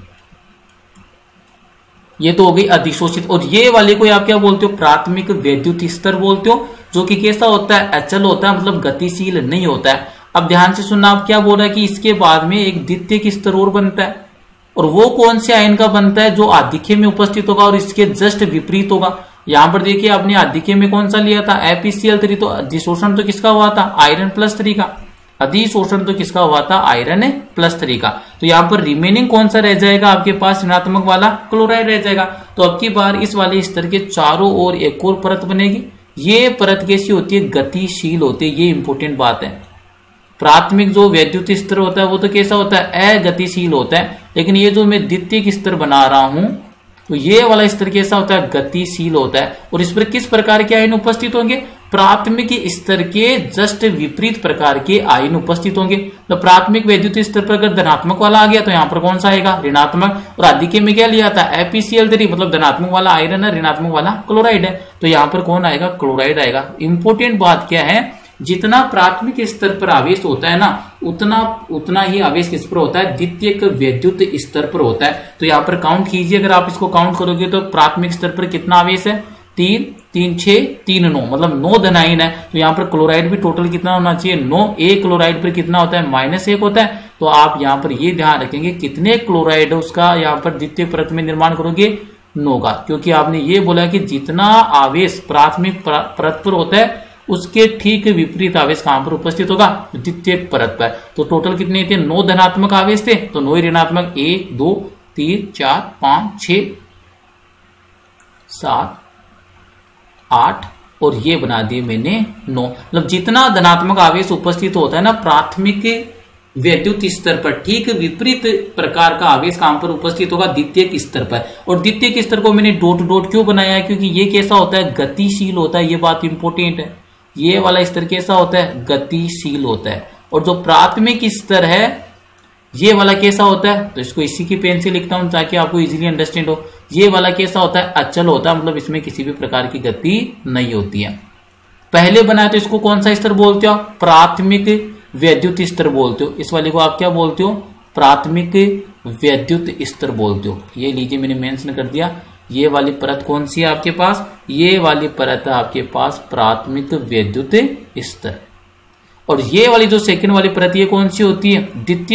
ये तो हो गई अधिशोषित। और ये वाले को आप क्या बोलते हो? प्राथमिक वैद्युत स्तर बोलते हो, जो कि कैसा होता है? अचल होता है, मतलब गतिशील नहीं होता है। अब ध्यान से सुनना, आप क्या बोल रहा है कि इसके बाद में एक द्वितीयक स्तर और बनता है, और वो कौन से आयन का बनता है? जो आधिक्य में उपस्थित होगा और इसके जस्ट विपरीत होगा। यहां पर देखिए आपने आधिक्य में कौन सा लिया था? F E C L three. तो अधिशोषण तो किसका हुआ था? आयरन प्लस थ्री का। अधिशोषण तो किसका हुआ था? आयरन प्लस थ्री का। तो यहाँ पर रिमेनिंग कौन सा रह जाएगा आपके पास? ऋणात्मक वाला क्लोराइड रह जाएगा। तो अब की बार इस वाले स्तर के चारों ओर एक और परत बनेगी। ये परत कैसी होती है? गतिशील होती है। ये इंपोर्टेंट बात है। प्राथमिक जो वैद्युत स्तर होता है वो तो कैसा होता है? अगतिशील होता है। लेकिन ये जो मैं द्वितीयक स्तर बना रहा हूं तो ये वाला स्तर कैसा होता है? गतिशील होता है। और इस पर किस प्रकार के आयन उपस्थित होंगे? प्राथमिक स्तर के जस्ट विपरीत प्रकार के आयन उपस्थित होंगे। तो प्राथमिक वैद्युत स्तर पर अगर धनात्मक वाला आ गया तो यहाँ पर कौन सा आएगा? ऋणात्मक। और आधिक्य में क्या लिया था? F E C L three, मतलब धनात्मक वाला आयरन है, ऋणात्मक वाला क्लोराइड है। तो यहाँ पर कौन आएगा? क्लोराइड आएगा। इंपोर्टेंट बात क्या है? जितना प्राथमिक स्तर पर आवेश होता है ना, उतना उतना ही आवेश किस पर होता है? द्वितीयक वैद्युत स्तर पर होता है। तो यहाँ पर काउंट कीजिए, अगर आप इसको काउंट करोगे तो प्राथमिक स्तर पर कितना आवेश है? तीन, तीन छह, तीन नौ, मतलब नौ धनायन है। तो यहाँ पर क्लोराइड भी टोटल कितना होना चाहिए? नौ। एक क्लोराइड पर कितना होता है? माइनस एक होता है। तो आप यहाँ पर ये ध्यान रखेंगे कितने क्लोराइड उसका यहाँ पर द्वितीय परत में निर्माण करोगे? नौ का। क्योंकि आपने ये बोला कि जितना आवेश प्राथमिक परत पर होता है उसके ठीक विपरीत आवेश कहां पर उपस्थित होगा? द्वितीयक परत पर। तो टोटल कितने थे? नौ धनात्मक आवेश थे। तो नौ ऋणात्मक, एक दो तीन चार पांच छ सात आठ, और ये बना दिए मैंने नौ। मतलब जितना धनात्मक आवेश उपस्थित होता है ना प्राथमिक वैद्युत स्तर पर, ठीक विपरीत प्रकार का आवेश कहां पर उपस्थित होगा? द्वितीयक स्तर पर। और द्वितीयक स्तर को मैंने डॉट डॉट क्यों बनाया है? क्योंकि ये कैसा होता है? गतिशील होता है। ये बात इंपॉर्टेंट है। ये वाला स्तर कैसा होता है? गतिशील होता है। और जो प्राथमिक स्तर है ये वाला कैसा होता है? तो इसको इसी की पेन से लिखता हूं ताकि आपको इजीली अंडरस्टैंड हो। ये वाला कैसा होता है? अचल होता है, मतलब इसमें किसी भी प्रकार की गति नहीं होती है। पहले बनाया तो इसको कौन सा स्तर बोलते हो? प्राथमिक वैद्युत स्तर बोलते हो। इस वाले को आप क्या बोलते हो? प्राथमिक वैद्युत स्तर बोलते हो। ये लीजिए मैंने मेंशन कर दिया। ये वाली परत कौन सी है आपके पास? ये वाली परत है आपके पास प्राथमिक वैद्युत स्तर। और ये वाली जो सेकंड वाली परत ये कौन सी होती है? द्वितीयक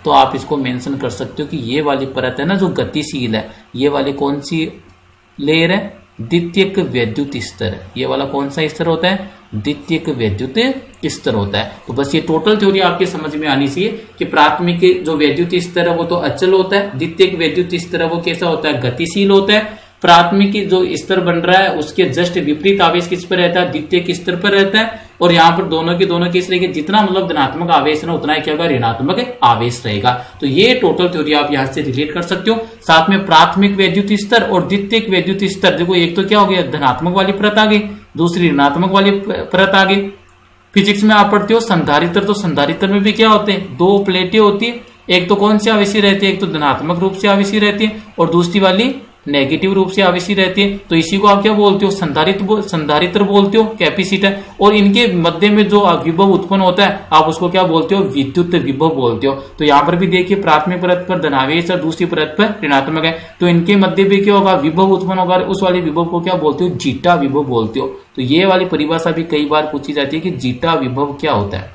तो आप इसको मेंशन कर सकते हो कि ये वाली परत है ना जो गतिशील है, ये वाली कौन सी लेयर है, द्वितीयक वैद्युत स्तर। ये वाला कौन सा स्तर होता है, द्वितीयक वैद्युत स्तर होता है। तो बस ये टोटल थ्योरी आपके समझ में आनी चाहिए कि प्राथमिक जो वैद्युत स्तर है वो तो अचल होता है, द्वितीयक वैद्युत स्तर है वो कैसा होता है, गतिशील होता है। प्राथमिक जो स्तर बन रहा है उसके जस्ट विपरीत आवेश किस पर रहता है, द्वितीयक स्तर पर रहता है। और यहाँ पर दोनों के दोनों किस रहेंगे, जितना मतलब धनात्मक आवेश ना उतना ही क्या होगा, ऋणात्मक आवेश रहेगा। तो ये टोटल थ्योरी आप यहाँ से रिलेट कर सकते हो। साथ में प्राथमिक वैद्युत स्तर और द्वितीयक वैद्युत स्तर, देखो एक तो क्या हो गया, धनात्मक वाली परत आ गई, दूसरी ऋणात्मक वाली परत आ गई। फिजिक्स में आप पढ़ते हो संधारित्र, तो संधारित्र में भी क्या होते हैं, दो प्लेटें होती है, एक तो कौन सी आवेशी रहती है, एक तो धनात्मक रूप से आवेशी रहती है और दूसरी वाली नेगेटिव रूप से आवेशी रहती है। तो इसी को आप क्या बोलते हो, संधारित्र संधारित्र बोलते हो, कैपेसिटर। और इनके मध्य में जो विभव उत्पन्न होता है आप उसको क्या बोलते हो, विद्युत विभव बोलते हो। तो यहाँ पर भी देखिए प्राथमिक परत पर धनावेश और दूसरी परत पर ऋणात्मक है, तो इनके मध्य भी क्या होगा, विभव उत्पन्न होगा। उस वाले विभव को क्या बोलते हो, जीटा विभव बोलते हो। तो ये वाली परिभाषा भी कई बार पूछी जाती है कि जीटा विभव क्या होता है।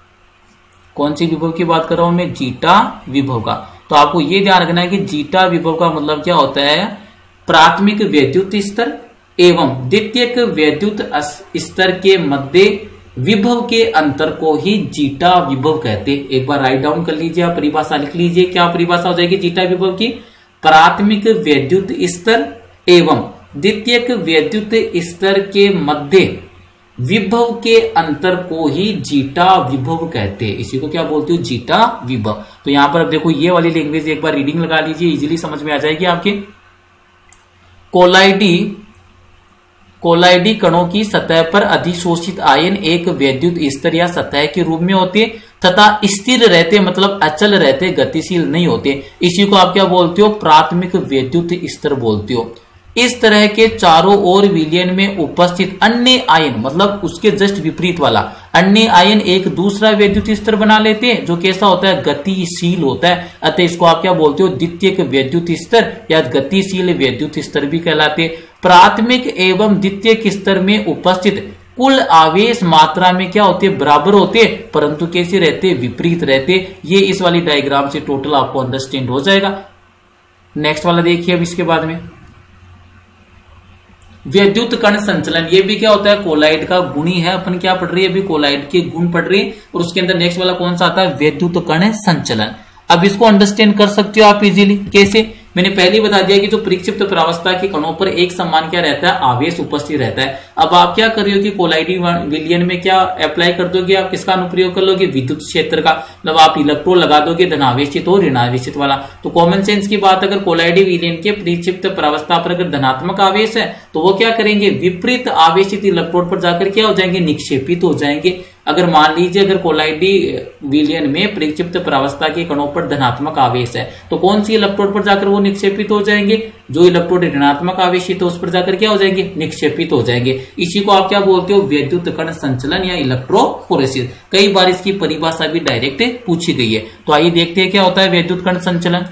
कौन सी विभव की बात कर रहा हूं मैं, जीटा विभव का। तो आपको ये ध्यान रखना है कि जीटा विभव का मतलब क्या होता है, प्राथमिक वैद्युत स्तर एवं द्वितीयक वैद्युत स्तर के मध्य विभव के अंतर को ही जीटा विभव कहते हैं। एक बार राइट डाउन कर लीजिए, आप परिभाषा लिख लीजिए। क्या परिभाषा हो जाएगी जीटा विभव की, प्राथमिक वैद्युत स्तर एवं द्वितीयक वैद्युत स्तर के मध्य विभव के अंतर को ही जीटा विभव कहते हैं। इसी को क्या बोलते हो, जीटा विभव। तो यहां पर अब देखो ये वाली लैंग्वेज एक बार रीडिंग लगा लीजिए, इजीली समझ में आ जाएगी आपके। कोलाइडी कोलाइडी कणों की सतह पर अधिशोषित आयन एक वैद्युत स्तर या सतह के रूप में होते तथा स्थिर रहते, मतलब अचल रहते, गतिशील नहीं होते। इसी को आप क्या बोलते हो, प्राथमिक वैद्युत स्तर बोलते हो। इस तरह के चारों ओर विलयन में उपस्थित अन्य आयन, मतलब उसके जस्ट विपरीत वाला अन्य आयन एक दूसरा वैद्युत स्तर बना लेते हैं जो कैसा होता है, गतिशील होता है। अतः इसको आप क्या बोलते हो, द्वितीयक वैद्युत स्तर या गतिशील वैद्युत स्तर भी कहलाते हैं। प्राथमिक एवं द्वितीयक स्तर में उपस्थित कुल आवेश मात्रा में क्या होते हैं, बराबर होते हैं, परंतु कैसे रहते, विपरीत रहते। ये इस वाली डायग्राम से टोटल आपको अंडरस्टैंड हो जाएगा। नेक्स्ट वाला देखिए अब इसके बाद में विद्युत कण संचलन। ये भी क्या होता है, कोलाइड का गुण ही है। अपन क्या पढ़ रही है अभी, कोलाइड के गुण पढ़ रही है। और उसके अंदर नेक्स्ट वाला कौन सा आता है, विद्युत कण संचलन। अब इसको अंडरस्टैंड कर सकते हो आप इजीली। कैसे, मैंने पहले ही बता दिया कि जो परिक्षिप्त प्रावस्था के कणों पर एक समान क्या रहता है, आवेश उपस्थित रहता है। अब आप क्या कर रहे हो कि कोलाइडी विलयन में क्या अप्लाई कर दोगे, आप किसका अनुप्रयोग कर लोगे, विद्युत क्षेत्र का। मतलब आप इलेक्ट्रोड लगा दोगे धनावेशित और ऋणावेशित वाला। तो कॉमन सेंस की बात, अगर कोलाइडी विलयन के परिक्षिप्त प्रावस्था पर अगर धनात्मक आवेश है तो वो क्या करेंगे, विपरीत आवेशित इलेक्ट्रोड पर जाकर क्या हो जाएंगे, निक्षेपित हो जाएंगे। अगर मान लीजिए अगर कोलाइडी विलयन में परिक्षिप्त प्रावस्था के कणों पर धनात्मक आवेश है तो कौन सी इलेक्ट्रोड पर जाकर वो निक्षेपित हो जाएंगे, जो इलेक्ट्रोड ऋणात्मक आवेशित है उस पर जाकर क्या हो जाएंगे, निक्षेपित हो जाएंगे। इसी को आप क्या बोलते हो, विद्युत कण संचलन या इलेक्ट्रोफोरेसिस। कई बार इसकी परिभाषा भी डायरेक्ट पूछी गई है। तो आइए देखते हैं क्या होता है विद्युत कण संचलन।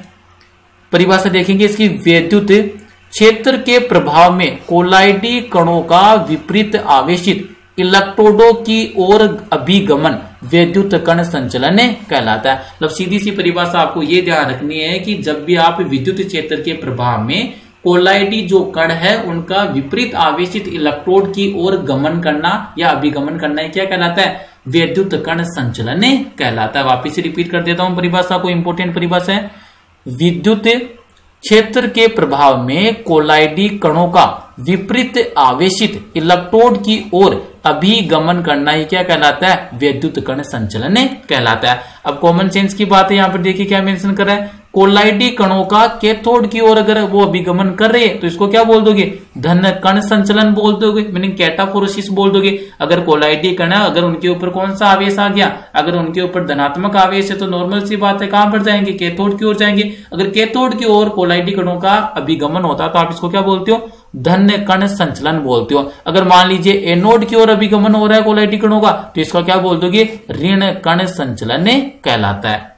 परिभाषा देखेंगे इसकी, विद्युत क्षेत्र के प्रभाव में कोलाइडी कणों का विपरीत आवेशित इलेक्ट्रोडों की ओर अभिगमन विद्युत कण संचलन कहलाता है। मतलब सीधी सी परिभाषा आपको ये ध्यान रखनी है कि जब भी आप विद्युत क्षेत्र के प्रभाव में कोलाइडी जो कण है उनका विपरीत आवेशित इलेक्ट्रोड की ओर गमन करना या अभिगमन करना क्या कहलाता है, विद्युत कण संचलन कहलाता है। वापिस रिपीट कर देता हूं परिभाषा को, इंपोर्टेंट परिभाषा है। विद्युत क्षेत्र के प्रभाव में कोलाइडी कणों का विपरीत आवेशित इलेक्ट्रोड की ओर अभिगमन करना ही क्या कहलाता है, विद्युत कण संचलन कहलाता है। अब कॉमन सेंस की बात है, यहां पर देखिए क्या मेंशन कर रहा है, कोलाइडी कणों का कैथोड की ओर अगर वो अभिगमन कर रहे हैं तो इसको क्या बोल दोगे, धन कण संचलन बोल दोगे, मीनिंग कैटाफोरेसिस बोल दोगे। अगर कोलाइडी कण है, अगर उनके ऊपर कौन सा आवेश आ गया, अगर उनके ऊपर धनात्मक आवेश है तो नॉर्मल सी बात है कहां पर जाएंगे, कैथोड की ओर जाएंगे। अगर कैथोड की ओर कोलाइडी कणों का अभिगमन होता तो आप इसको क्या बोलते हो, धन कण संचलन बोलते हो। अगर मान लीजिए एनोड की ओर अभिगमन हो रहा है कोलाइडी कणों का तो इसका क्या बोल दोगे, ऋण कण संचलन कहलाता है।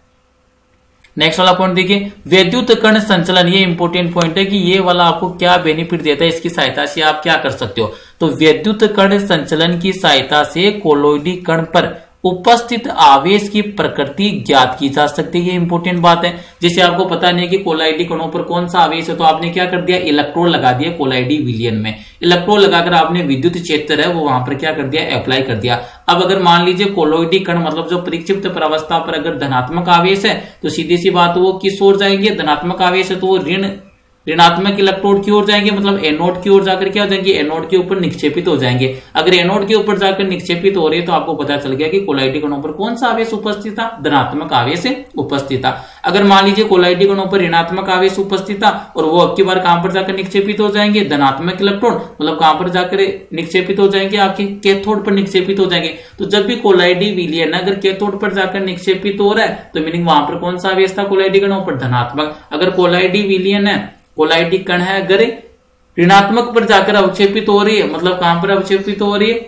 नेक्स्ट वाला पॉइंट देखिए, विद्युत कण संचलन। ये इंपॉर्टेंट पॉइंट है कि ये वाला आपको क्या बेनिफिट देता है, इसकी सहायता से आप क्या कर सकते हो। तो विद्युत कण संचलन की सहायता से कोलाइडी कण पर उपस्थित आवेश की प्रकृति ज्ञात की जा सकती है। ये इंपॉर्टेंट बात है। जैसे आपको पता नहीं है कि कोलाइडी कणों पर कौन सा आवेश है, तो आपने क्या कर दिया, इलेक्ट्रोड लगा दिया कोलाइडी विलयन में। इलेक्ट्रोड लगाकर आपने विद्युत क्षेत्र है वो वहां पर क्या कर दिया, अप्लाई कर दिया। अब अगर मान लीजिए कोलोइडी कण मतलब जो परिक्षिप्त प्रावस्था पर अगर धनात्मक आवेश है तो सीधी सी बात वो किस ओर जाएंगे, धनात्मक आवेश है तो वो ऋण ऋणात्मक इलेक्ट्रोड की ओर जाएंगे, मतलब एनोड की ओर जाकर क्या हो जाएंगे, एनोड के ऊपर निक्षेपित हो जाएंगे। अगर एनोड के ऊपर जाकर निक्षेपित हो रहे हैं तो आपको पता चल गया कि कोलाइडी कणों पर कौन सा आवेश उपस्थित था, धनात्मक आवेश उपस्थित था। अगर मान लीजिए कोलाइडी कणों पर ऋणात्मक आवेश उपस्थित था और वो अब की बार कहां पर जाकर निक्षेपित हो जाएंगे, धनात्मक इलेक्ट्रॉन, मतलब कहां पर जाकर निक्षेपित हो जाएंगे, आपके कैथोड पर निक्षेपित हो जाएंगे। तो जब भी कोलाइडी विलयन अगर कैथोड पर जाकर निक्षेपित हो रहा है तो मीनिंग वहां पर कौन सा आवेश था, कोलाइडी कणों पर धनात्मक। अगर कोलाइडी विलयन है, कोलाइडी कण है, अगर ऋणात्मक पर जाकर अवक्षेपित हो रही है, मतलब कहां पर अवक्षेपित हो रही है,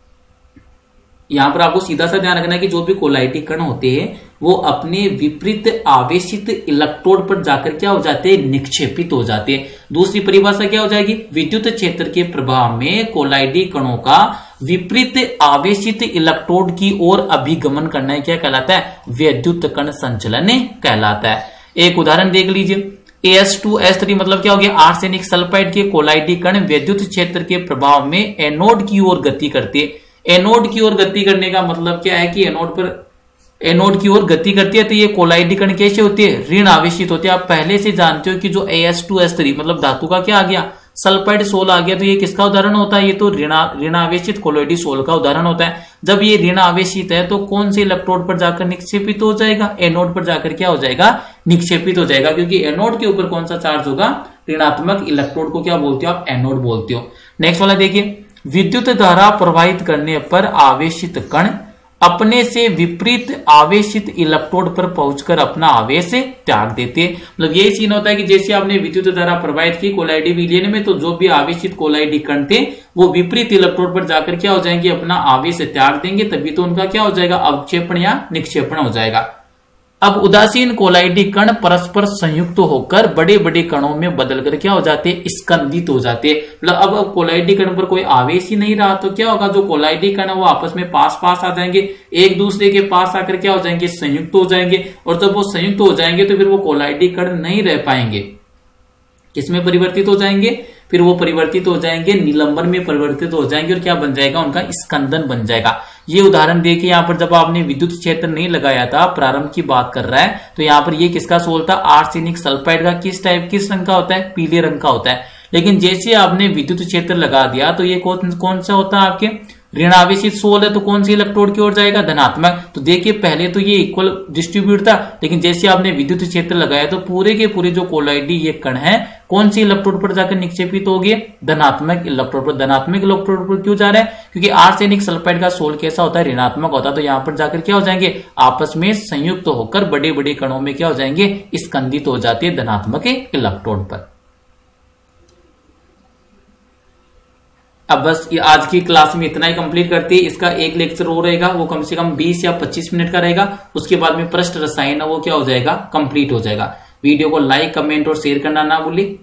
यहां पर आपको सीधा सा ध्यान रखना है कि जो भी कोलाइडी कण होते हैं वो अपने विपरीत आवेशित इलेक्ट्रोड पर जाकर क्या हो जाते हैं, निक्षेपित हो जाते हैं। दूसरी परिभाषा क्या हो जाएगी, विद्युत क्षेत्र के प्रभाव में कोलाइडी कणों का विपरीत आवेशित इलेक्ट्रोड की ओर अभिगमन करना क्या कहलाता है, विद्युत कण संचलन कहलाता है। एक उदाहरण देख लीजिए, A S two S three मतलब क्या हो गया, आर्सेनिक सल्फाइड के कोलाइडी कण विद्युत क्षेत्र के प्रभाव में एनोड की ओर गति करते हैं। एनोड की ओर गति करने का मतलब क्या है कि एनोड पर एनोड की ओर गति करती है तो ये कोलाइडी कण कैसे होती है, ऋण आवेशित होते हैं। आप पहले से जानते हो कि जो A S two S three मतलब धातु का क्या आ गया, सल्फाइड सोल आ गया, तो ये किसका उदाहरण होता है, ये तो ऋण ऋण आवेशित कोलोइडी सोल का उदाहरण होता है। जब ये ऋण आवेशित है तो कौन से इलेक्ट्रोड पर जाकर निक्षेपित हो जाएगा, एनोड पर जाकर क्या हो जाएगा, निक्षेपित हो जाएगा, क्योंकि एनोड के ऊपर कौन सा चार्ज होगा, ऋणात्मक इलेक्ट्रोड को क्या बोलते हो आप, एनोड बोलते हो। नेक्स्ट वाला देखिए, विद्युत धारा प्रवाहित करने पर आवेशित कण अपने से विपरीत आवेशित इलेक्ट्रोड पर पहुंचकर अपना आवेश त्याग देते हैं। मतलब यही सीन होता है कि जैसे आपने विद्युत धारा प्रवाहित की कोलाइडी विलयन में, तो जो भी आवेशित कोलाइडी कण थे वो विपरीत इलेक्ट्रोड पर जाकर क्या हो जाएंगे, अपना आवेश त्याग देंगे, तभी तो उनका क्या हो जाएगा, अवक्षेपण या निक्षेपण हो जाएगा। अब उदासीन कोलाइडी कण परस्पर संयुक्त होकर बड़े बड़े कणों में बदलकर क्या हो जाते हैं, स्कंदित हो जाते हैं। मतलब अब अब कोलाइडी कण पर कोई आवेश ही नहीं रहा तो क्या होगा, जो कोलाइडी कण है वो आपस में पास पास आ जाएंगे, एक दूसरे के पास आकर क्या हो जाएंगे, संयुक्त हो जाएंगे। और जब वो संयुक्त हो जाएंगे तो फिर वो कोलाइडी कण नहीं रह पाएंगे, किसमें परिवर्तित हो जाएंगे, फिर वो परिवर्तित हो जाएंगे निलंबन में परिवर्तित हो जाएंगे और क्या बन जाएगा, उनका स्कंदन बन जाएगा। ये उदाहरण देखिए, यहाँ पर जब आपने विद्युत क्षेत्र नहीं लगाया था, प्रारंभ की बात कर रहा है, तो यहाँ पर ये किसका सोल था, आर्सेनिक सल्फाइड का। किस टाइप किस रंग का होता है, पीले रंग का होता है। लेकिन जैसे आपने विद्युत क्षेत्र लगा दिया तो ये कौन कौन सा होता है, आपके ऋण आवेशित सोल है, तो कौन सी इलेक्ट्रोड की ओर जाएगा, धनात्मक। तो देखिए पहले तो ये इक्वल डिस्ट्रीब्यूट था, लेकिन जैसे आपने विद्युत क्षेत्र लगाया तो पूरे के पूरे जो कोलाइडी ये कण है कौन सी इलेक्ट्रोड पर जाकर निक्षेपित हो गए, धनात्मक इलेक्ट्रोड पर। धनात्मक इलेक्ट्रोड पर क्यों जा रहा है, क्योंकि आर्सेनिक सल्फाइड का सोल कैसा होता है, ऋणात्मक होता है। तो यहाँ पर जाकर क्या हो जाएंगे, आपस में संयुक्त होकर बड़े बड़े कणों में क्या हो जाएंगे, स्कंदित हो जाते हैं धनात्मक इलेक्ट्रोड पर। अब बस ये आज की क्लास में इतना ही कंप्लीट करते हैं। इसका एक लेक्चर और रहेगा, वो कम से कम बीस या पच्चीस मिनट का रहेगा। उसके बाद में पृष्ठ रसायन है वो क्या हो जाएगा, कंप्लीट हो जाएगा। वीडियो को लाइक, कमेंट और शेयर करना ना भूलिए।